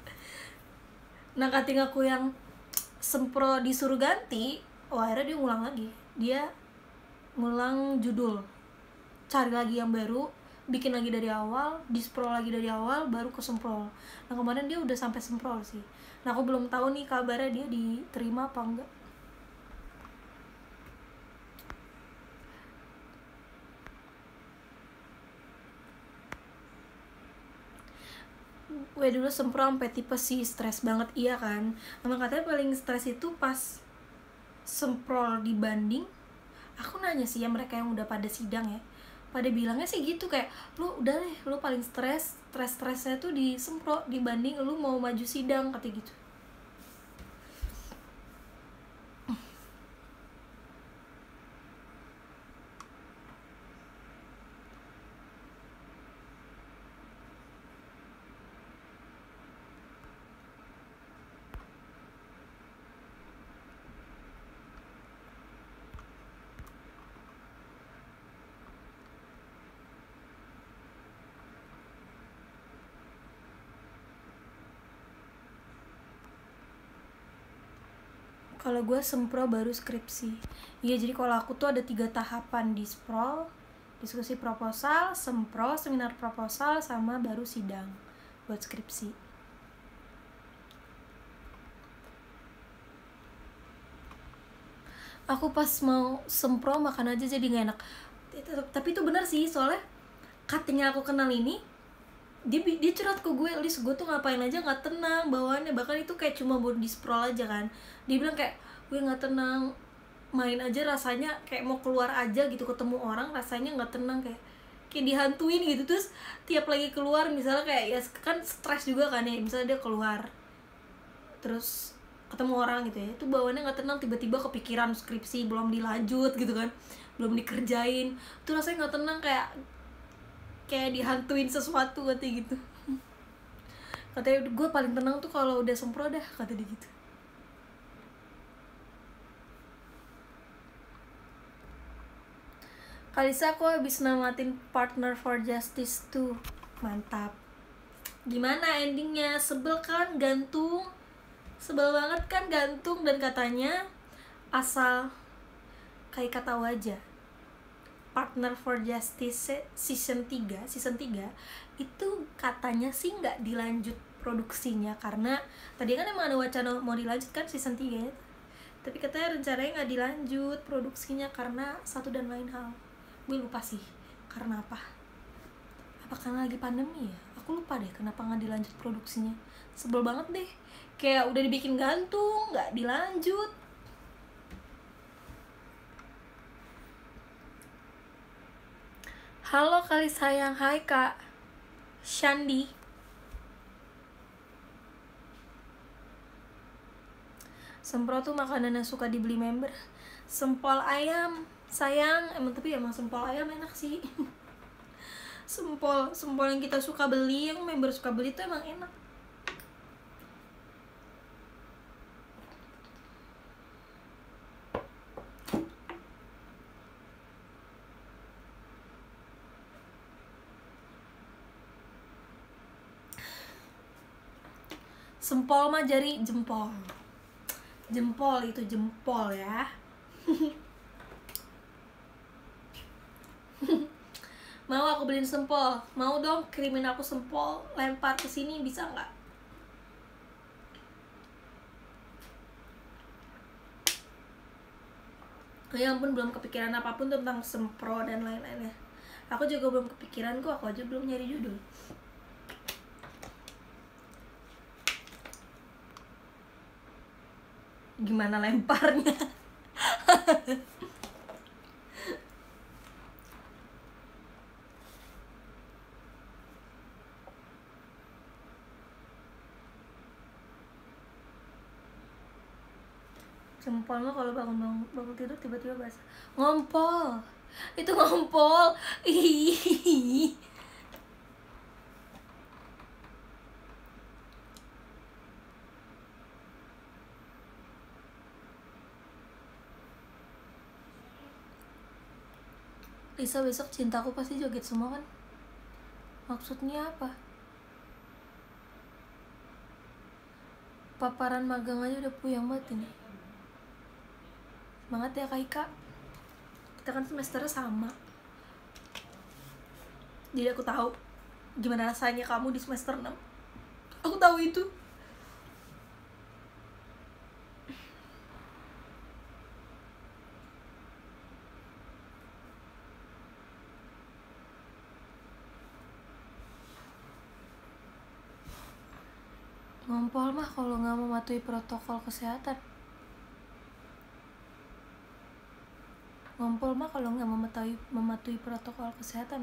Nah kating aku yang sempro disuruh ganti, oh akhirnya dia ngulang lagi, dia ngulang judul, cari lagi yang baru, bikin lagi dari awal, disprol lagi dari awal, baru ke semprol. Nah kemarin dia udah sampai semprol sih. Nah aku belum tahu nih kabarnya dia diterima apa enggak. Gue dulu sempro sampai tipe sih, stres banget iya kan. Emang katanya paling stres itu pas semprol dibanding, aku nanya sih ya mereka yang udah pada sidang ya, pada bilangnya sih gitu kayak lu udah deh lu paling stres stres stresnya tuh di sempro dibanding lu mau maju sidang katanya gitu. Kalau gue sempro baru skripsi. Iya, jadi kalau aku tuh ada tiga tahapan di sprol: diskusi proposal, sempro, seminar proposal, sama baru sidang buat skripsi. Aku pas mau sempro makan aja jadi gak enak. Tapi itu benar sih, soalnya cuttingnya aku kenal ini, dia dia curhat ke gue, Lis, gue tuh ngapain aja nggak tenang bawaannya, bahkan itu kayak cuma buat di scroll aja kan. Dia bilang kayak, gue nggak tenang, main aja rasanya kayak mau keluar aja gitu, ketemu orang rasanya nggak tenang, kayak kayak dihantuin gitu. Terus tiap lagi keluar misalnya kayak ya kan stres juga kan ya, misalnya dia keluar terus ketemu orang gitu ya, itu bawaannya nggak tenang, tiba-tiba kepikiran skripsi belum dilanjut gitu kan, belum dikerjain, tuh rasanya nggak tenang, kayak kayak dihantuin sesuatu katanya gitu. Katanya gue paling tenang tuh kalau udah sempro dah, kata dia gitu. Kalisa, aku habis namatin Partner for Justice tuh, mantap. Gimana endingnya? Sebel kan, gantung, sebel banget kan, gantung, dan katanya asal kayak kata aja, Partner for Justice season tiga season tiga itu katanya sih nggak dilanjut produksinya, karena tadi kan emang ada wacana mau dilanjut kan season tiga nya, tapi katanya rencananya nggak dilanjut produksinya karena satu dan lain hal. Gue lupa sih karena apa, apa karena lagi pandemi ya, aku lupa deh kenapa nggak dilanjut produksinya. Sebel banget deh, kayak udah dibikin gantung nggak dilanjut. Halo kali sayang, hai Kak Shandi. Sempro tuh makanan yang suka dibeli member. Sempol ayam, sayang, emang tapi emang sempol ayam enak sih. Sempol, sempol yang kita suka beli, yang member suka beli tuh emang enak. Sempol mah jari jempol. Jempol itu jempol ya. Mau aku beliin sempol? Mau dong, kirimin aku sempol, lempar ke sini bisa nggak? Ya ampun, belum kepikiran apapun tentang sempro dan lain-lainnya. Aku juga belum kepikiran kok, aku aja belum nyari judul. Gimana lemparnya? Jempol mah kalau bangun bangun, bangun tidur tiba-tiba basah. Ngompol, itu ngompol. Ih. Lisa, besok cintaku pasti joget semua kan? Maksudnya apa? Paparan magang aja udah puyeng banget ini. Semangat ya Kak Ika, kita kan semesternya sama, jadi aku tahu gimana rasanya kamu di semester enam. Aku tahu itu. Ngompol mah kalau nggak mematuhi protokol kesehatan. Ngompol mah kalau nggak mematuhi mematuhi protokol kesehatan.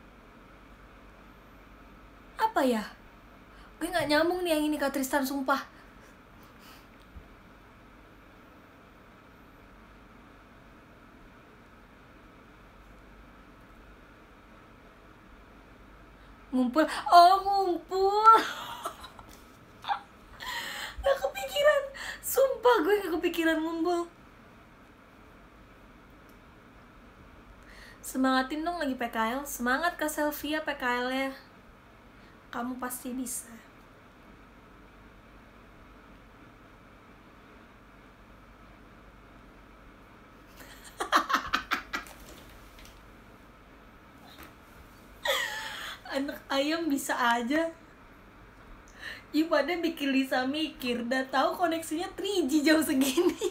Apa ya? Gue nggak nyambung nih yang ini Kak Tristan, sumpah. Ngumpul, oh ngumpul. Gak kepikiran, sumpah gue gak kepikiran ngumpul. Semangatin dong lagi P K L. Semangat Kak Selvia P K L ya, kamu pasti bisa. ayam bisa aja. Ih, pada bikin Lisa mikir, udah tahu koneksinya tiga G jauh segini.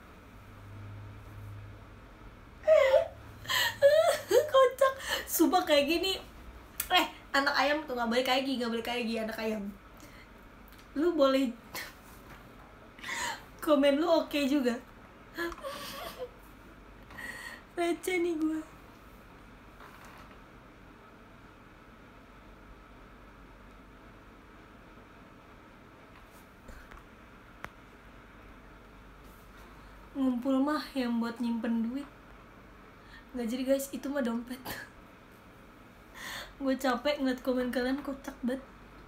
Kocak, sumpah kayak gini. Eh, anak ayam tuh nggak boleh kayak gini, nggak boleh kayak gini anak ayam. Lu boleh komen lu oke okay juga. Receh nih gue. Ngumpul mah yang buat nyimpen duit. Nggak jadi guys, itu mah dompet. Gue capek ngeliat komen kalian kocak banget.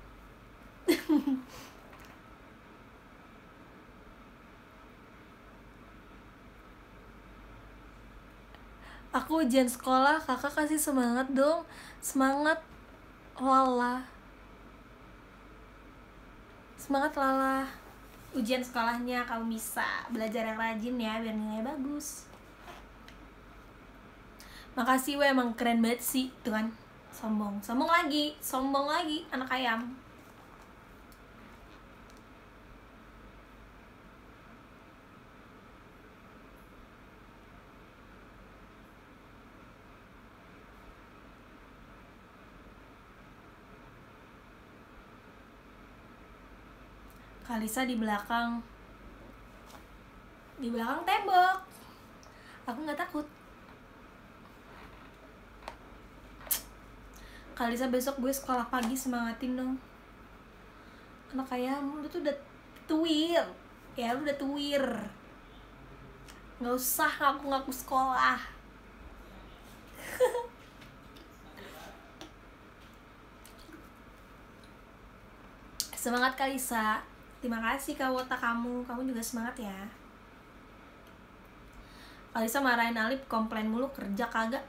Aku ujian sekolah, kakak kasih semangat dong. Semangat Lala. Semangat Lala. Ujian sekolahnya kamu bisa belajar yang rajin ya, biar nilai bagus. Makasih we, emang keren banget sih. Tuh kan, sombong. Sombong lagi, sombong lagi anak ayam. Kalisa di belakang. Di belakang tembok. Aku nggak takut. Kalisa besok gue sekolah pagi, semangatin dong. Anak ayam, lu tuh udah tuir. Ya lu udah tuir. Nggak usah ngaku-ngaku sekolah. Semangat Kalisa. Terima kasih Kak Wota kamu. Kamu juga semangat ya. Kalisa marahin Alip, komplain mulu, kerja kagak.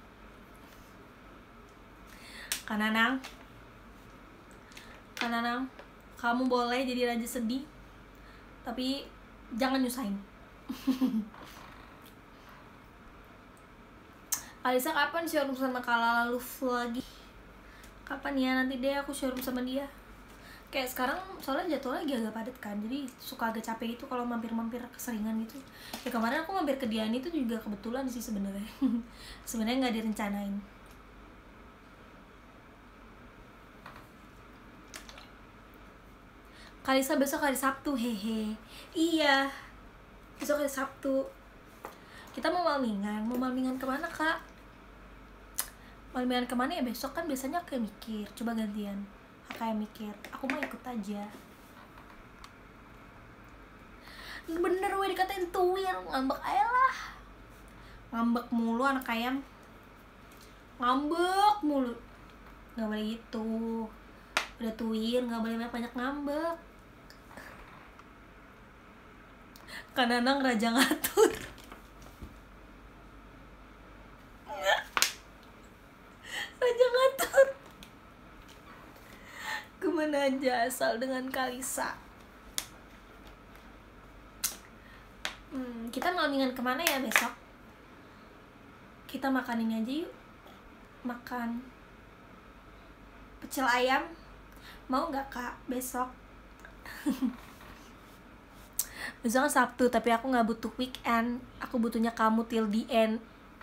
Kananang, Kananang, kamu boleh jadi raja sedih, tapi jangan nyusahin. Kalisa kapan showroom sama Kalala Luf lagi? Kapan ya, nanti deh aku showroom sama dia. Kayak sekarang soalnya jadwal lagi agak padat kan, jadi suka agak capek itu kalau mampir-mampir keseringan gitu. Ya kemarin aku mampir ke Diani itu juga kebetulan sih sebenarnya. Sebenarnya nggak direncanain. Kalisa besok hari Sabtu, hehe. Iya, besok hari Sabtu. Kita mau malmingan, mau malmingan kemana kak? Malmingan kemana ya besok, kan biasanya aku yang mikir. Coba gantian, aku yang mikir. Aku mau ikut aja. Bener weh, dikatain tuir, ngambek aja lah. Ngambek mulu anak ayam. Ngambek mulu. Gak boleh gitu. Udah tuir, gak boleh banyak ngambek. Kananang raja ngatur. Raja ngatur. Kemana aja asal dengan Kalisa. Hmm, kita malmingan kemana ya besok? Kita makan ini aja yuk. Makan pecel ayam. Mau gak kak besok? Besok kan Sabtu, tapi aku gak butuh weekend. Aku butuhnya kamu till the end.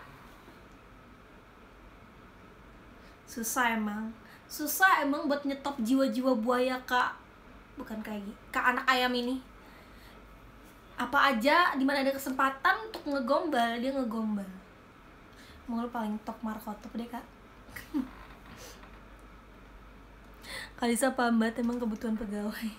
Susah emang. Susah emang buat nyetop jiwa-jiwa buaya kak. Bukan kayak gitu, kak anak ayam ini. Apa aja, dimana ada kesempatan untuk ngegombal, dia ngegombal. Mau paling top markotop deh kak. Kalisa paham banget emang kebutuhan pegawai.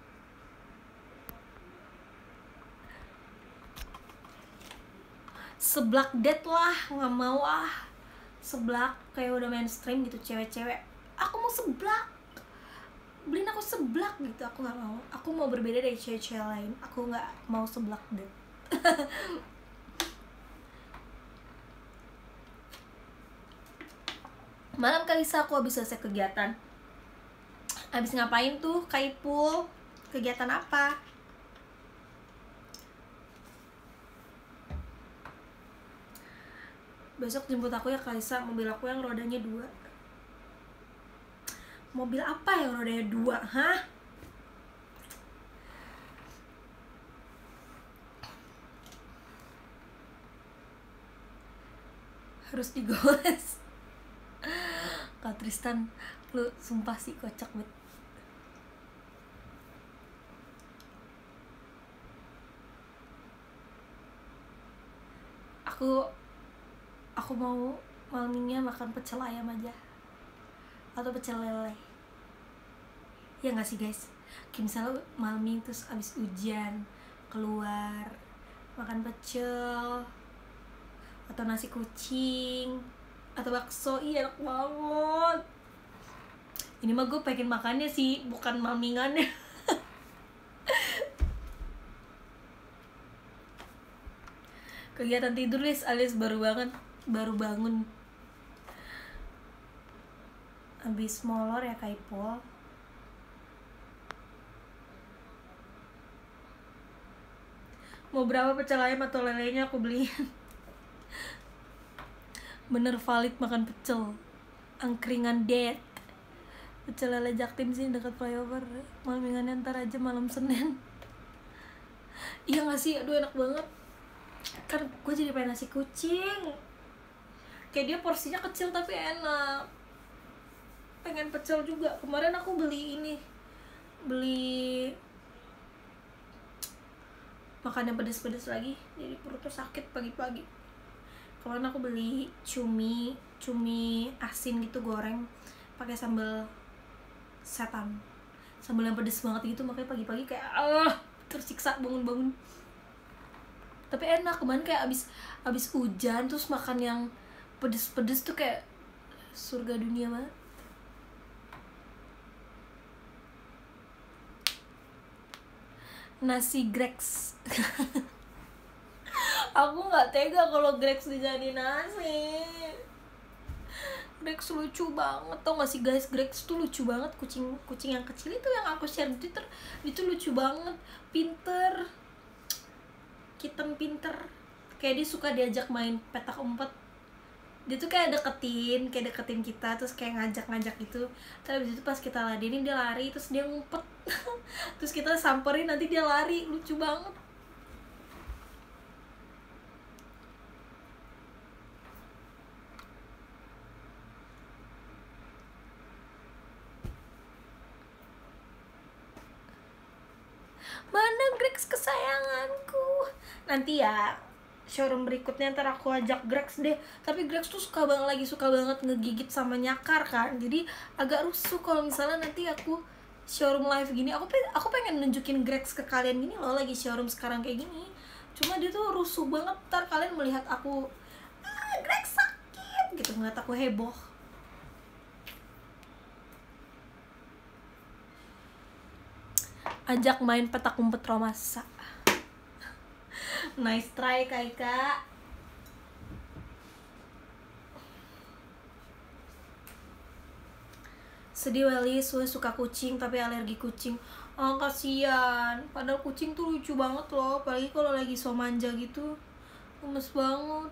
Seblak date lah, nggak mau ah. Seblak kayak udah mainstream gitu, cewek-cewek. Aku mau seblak, beliin aku seblak gitu. Aku nggak mau. Aku mau berbeda dari cewek-cewek lain. Aku nggak mau seblak date. Malam Kalisa aku habis selesai kegiatan. Habis ngapain tuh Kaipul? Kegiatan apa? Besok jemput aku ya Kalisa, mobil aku yang rodanya dua. Mobil apa yang rodanya dua, hah? Harus digoles. Kak Tristan, lu sumpah sih kocak banget. Aku aku mau malamnya makan pecel ayam aja atau pecel lele. Ya nggak sih guys? Kayak misalnya malam ini terus abis hujan keluar makan pecel atau nasi kucing atau bakso, iya enak banget. Ini mah gue pengen makannya sih, bukan mamingannya. Kegiatan tidur guys, alias baru banget, baru bangun. Abis molor ya Kaipol. Mau berapa pecel ayam atau lelenya aku beliin. Bener valid makan pecel. Angkringan dead. Pecel lele Jaktim sih dekat flyover. Malamingannya ntar aja malam Senin. Iya gak sih? Aduh enak banget. Kan gue jadi pengen nasi kucing. Kayak dia porsinya kecil tapi enak. Pengen pecel juga. Kemarin aku beli ini, beli makan yang pedes-pedes lagi, jadi perutnya sakit pagi-pagi. Kemarin aku beli cumi, cumi asin gitu goreng pakai sambal setan, sambal yang pedes banget gitu, makanya pagi-pagi kayak ah tersiksa bangun-bangun. Tapi enak. Kemarin kayak abis abis hujan terus makan yang pedes-pedes tuh kayak surga dunia banget. Nasi Grex. Aku nggak tega kalau Grex dijadiin nasi. Grex lucu banget, tau gak sih guys? Grex tuh lucu banget. Kucing kucing yang kecil itu yang aku share di Twitter itu lucu banget, pinter, kitten pinter. Kayak dia suka diajak main petak umpet. Dia tuh kayak deketin, kayak deketin kita, terus kayak ngajak-ngajak gitu. Terus abis itu pas kita ladenin dia lari, terus dia ngumpet. Terus kita samperin, nanti dia lari, lucu banget. Mana Grex kesayanganku? Nanti ya showroom berikutnya ntar aku ajak Grex deh. Tapi Grex tuh suka banget, lagi suka banget ngegigit sama nyakar kan, jadi agak rusuh kalau misalnya nanti aku showroom live gini. Aku pengen, aku pengen nunjukin Grex ke kalian gini loh, lagi showroom sekarang kayak gini. Cuma dia tuh rusuh banget, ntar kalian melihat aku ah Grex sakit gitu, ngeliat aku heboh. Ajak main petak umpet Romasa. Nice try Kaika. Sedih Weli, Sue suka kucing tapi alergi kucing. Oh kasihan. Padahal kucing tuh lucu banget loh, apalagi kalau lagi so manja gitu. Gemes banget.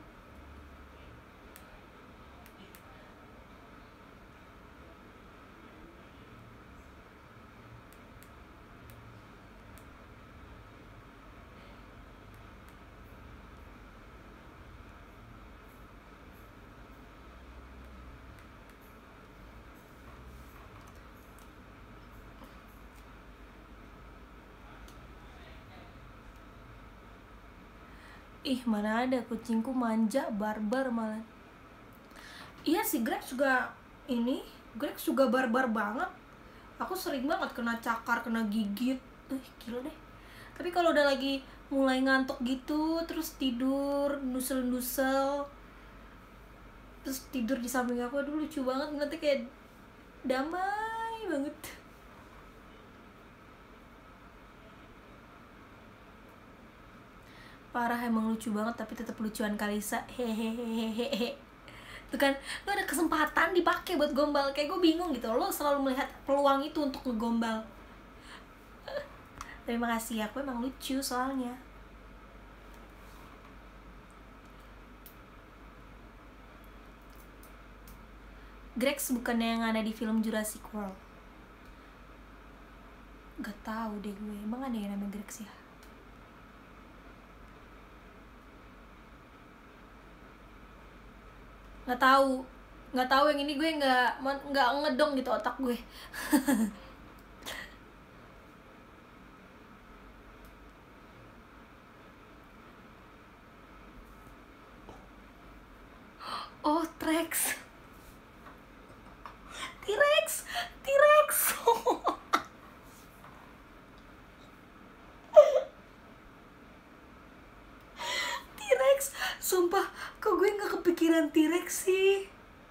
Ih mana ada, kucingku manja, barbar malah. Iya sih, Grex juga ini, Grex juga barbar banget. Aku sering banget kena cakar, kena gigit. Eh gila deh. Tapi kalau udah lagi mulai ngantuk gitu, terus tidur, nusel-nusel, terus tidur di samping aku, aduh lucu banget, nanti kayak damai banget. Parah, emang lucu banget, tapi tetap lucuan Kalisa. Hehehehehe. Tuh kan, lo ada kesempatan dipakai buat gombal. Kayak gue bingung gitu, lo selalu melihat peluang itu untuk ngegombal. Terima kasih, aku emang lucu soalnya. Grex bukannya yang ada di film Jurassic World. Gak tahu deh gue, emang ada yang namanya Grex ya? Nggak tahu, nggak tahu yang ini gue nggak nggak ngedong gitu otak gue. Oh, T-Rex. T-Rex, T-Rex. T-Rex, sumpah, kok gue nggak kepikiran T-Rex sih?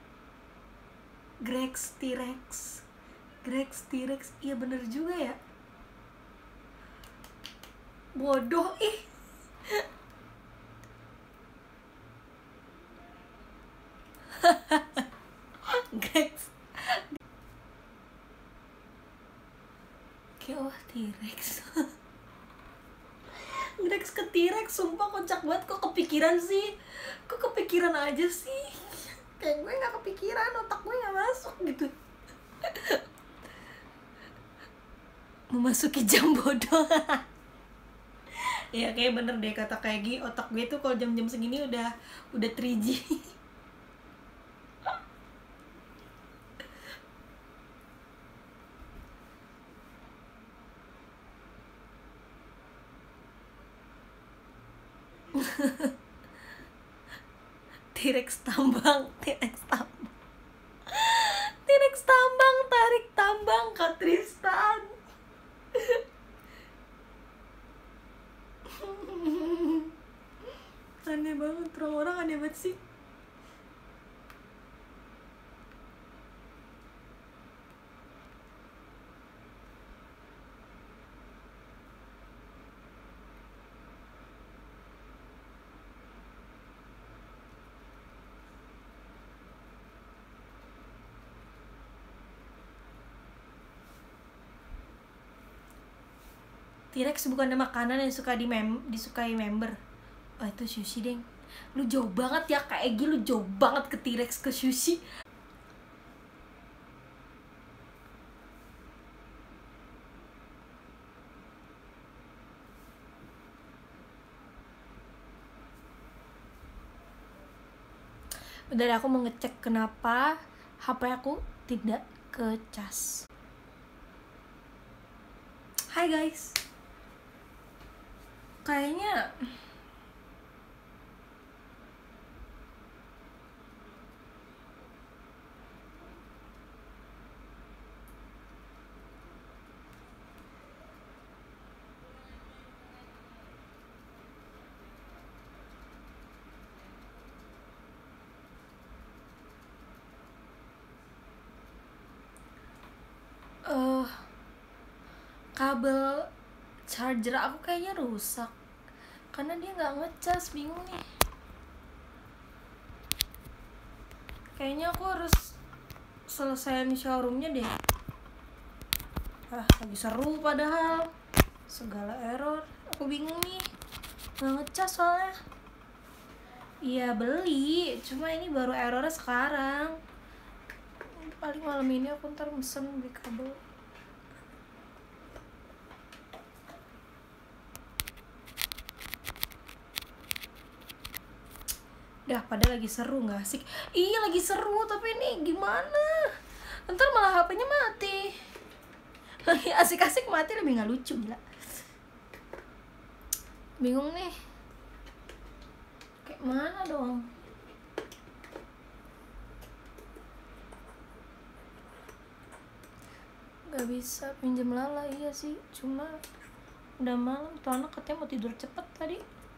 Grex, T-Rex, Grex, T-Rex, iya bener juga ya. Bodoh ih. Grex. Kayak oh T-Rex. Grex ke T-Rex, sumpah kocak banget. Kok kepikiran sih? Kok kepikiran aja sih? Kayak gue gak kepikiran, otak gue gak masuk gitu. Memasuki jam bodoh. Ya kayak bener deh kata kayak gini, otak gue tuh kalau jam-jam segini udah udah tiga G. T-Rex tambang, T-Rex tambang, T-Rex tambang, tarik tambang Kak Tristan. Aneh banget, orang-orang aneh banget sih. T-Rex bukannya makanan yang suka di mem disukai member. Oh itu sushi deng. Lu jauh banget ya Kak Egi, lu jauh banget ke T-Rex ke sushi. Udah deh, aku mau ngecek kenapa H P aku tidak kecas. Hai guys. Kayaknya uh, kabel charger aku kayaknya rusak karena dia nggak ngecas. Bingung nih, kayaknya aku harus selesaiin showroomnya deh. Ah lagi seru padahal segala error. Aku bingung nih, nggak ngecas soalnya. Iya beli, cuma ini baru errornya sekarang. Paling malam ini aku ntar mesen beli kabel. Dah pada lagi seru nggak asik. Iya lagi seru tapi ini gimana? Ntar malah H P-nya mati. Lagi asik-asik mati lebih nggak lucu gila. Bingung nih. Kayak mana dong? Gak bisa pinjam Lala, iya sih. Cuma udah malam, tuh anak katanya mau tidur cepet tadi.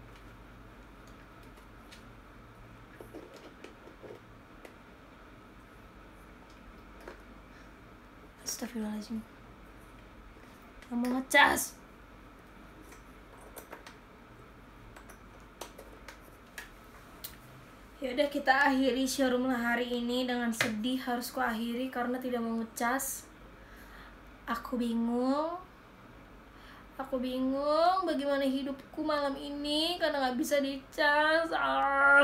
Astagfirullahaladzim. Gak mau ngecas. Yaudah kita akhiri showroom lah hari ini. Dengan sedih harus ku akhiri karena tidak mau ngecas. Aku bingung. Aku bingung bagaimana hidupku malam ini karena gak bisa dicas. Ah.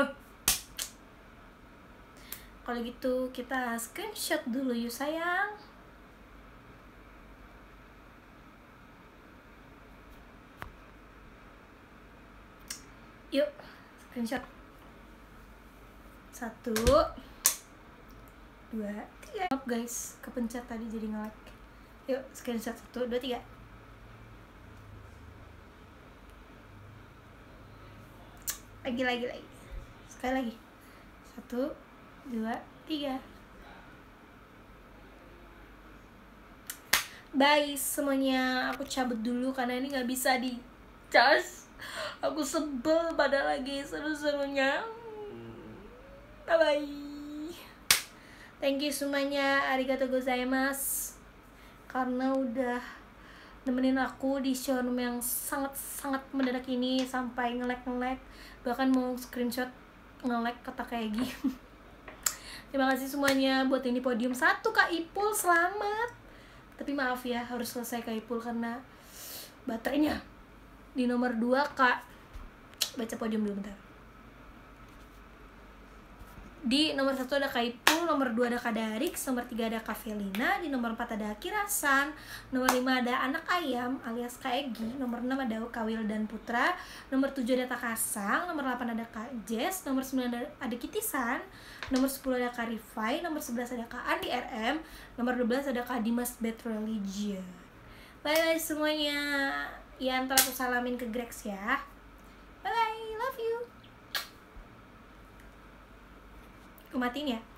Kalau gitu kita screenshot dulu yuk sayang. Yuk, screenshot. Satu, dua, tiga. Maaf guys, kepencet tadi jadi nge-lag. Yuk, screenshot. Satu, dua, tiga. Lagi, lagi, lagi. Sekali lagi. Satu, dua, tiga. Bye semuanya, aku cabut dulu karena ini nggak bisa di charge. Aku sebel pada lagi seru-serunya. Bye bye. Thank you semuanya, arigatou gozaimasu, karena udah nemenin aku di showroom yang sangat-sangat mendadak ini sampai nge-lag-nge-lag, bahkan mau screenshot nge-lag kata kayak gini. Terima kasih semuanya buat ini podium satu Kak Ipul, selamat. Tapi maaf ya, harus selesai Kak Ipul karena baterainya di nomor dua Kak. Baca podium dulu bentar. Di nomor satu ada Kak Ipul, nomor dua ada Kak Darix, nomor tiga ada Kak Felina, di nomor empat ada Kirasan, nomor lima ada Anak Ayam alias Kak Egi, nomor enam ada Kak Wil dan Putra, nomor tujuh ada Kak Kasang, nomor delapan ada Kak Jess, nomor sembilan ada, ada Kitisan, nomor sepuluh ada Kak Rifai, nomor sebelas ada Kak Andi R M, nomor dua belas ada Kak Dimas Bad Religion. Bye bye semuanya. Ya, ntar aku salamin ke Grex ya. Bye bye, love you. Aku matiin ya.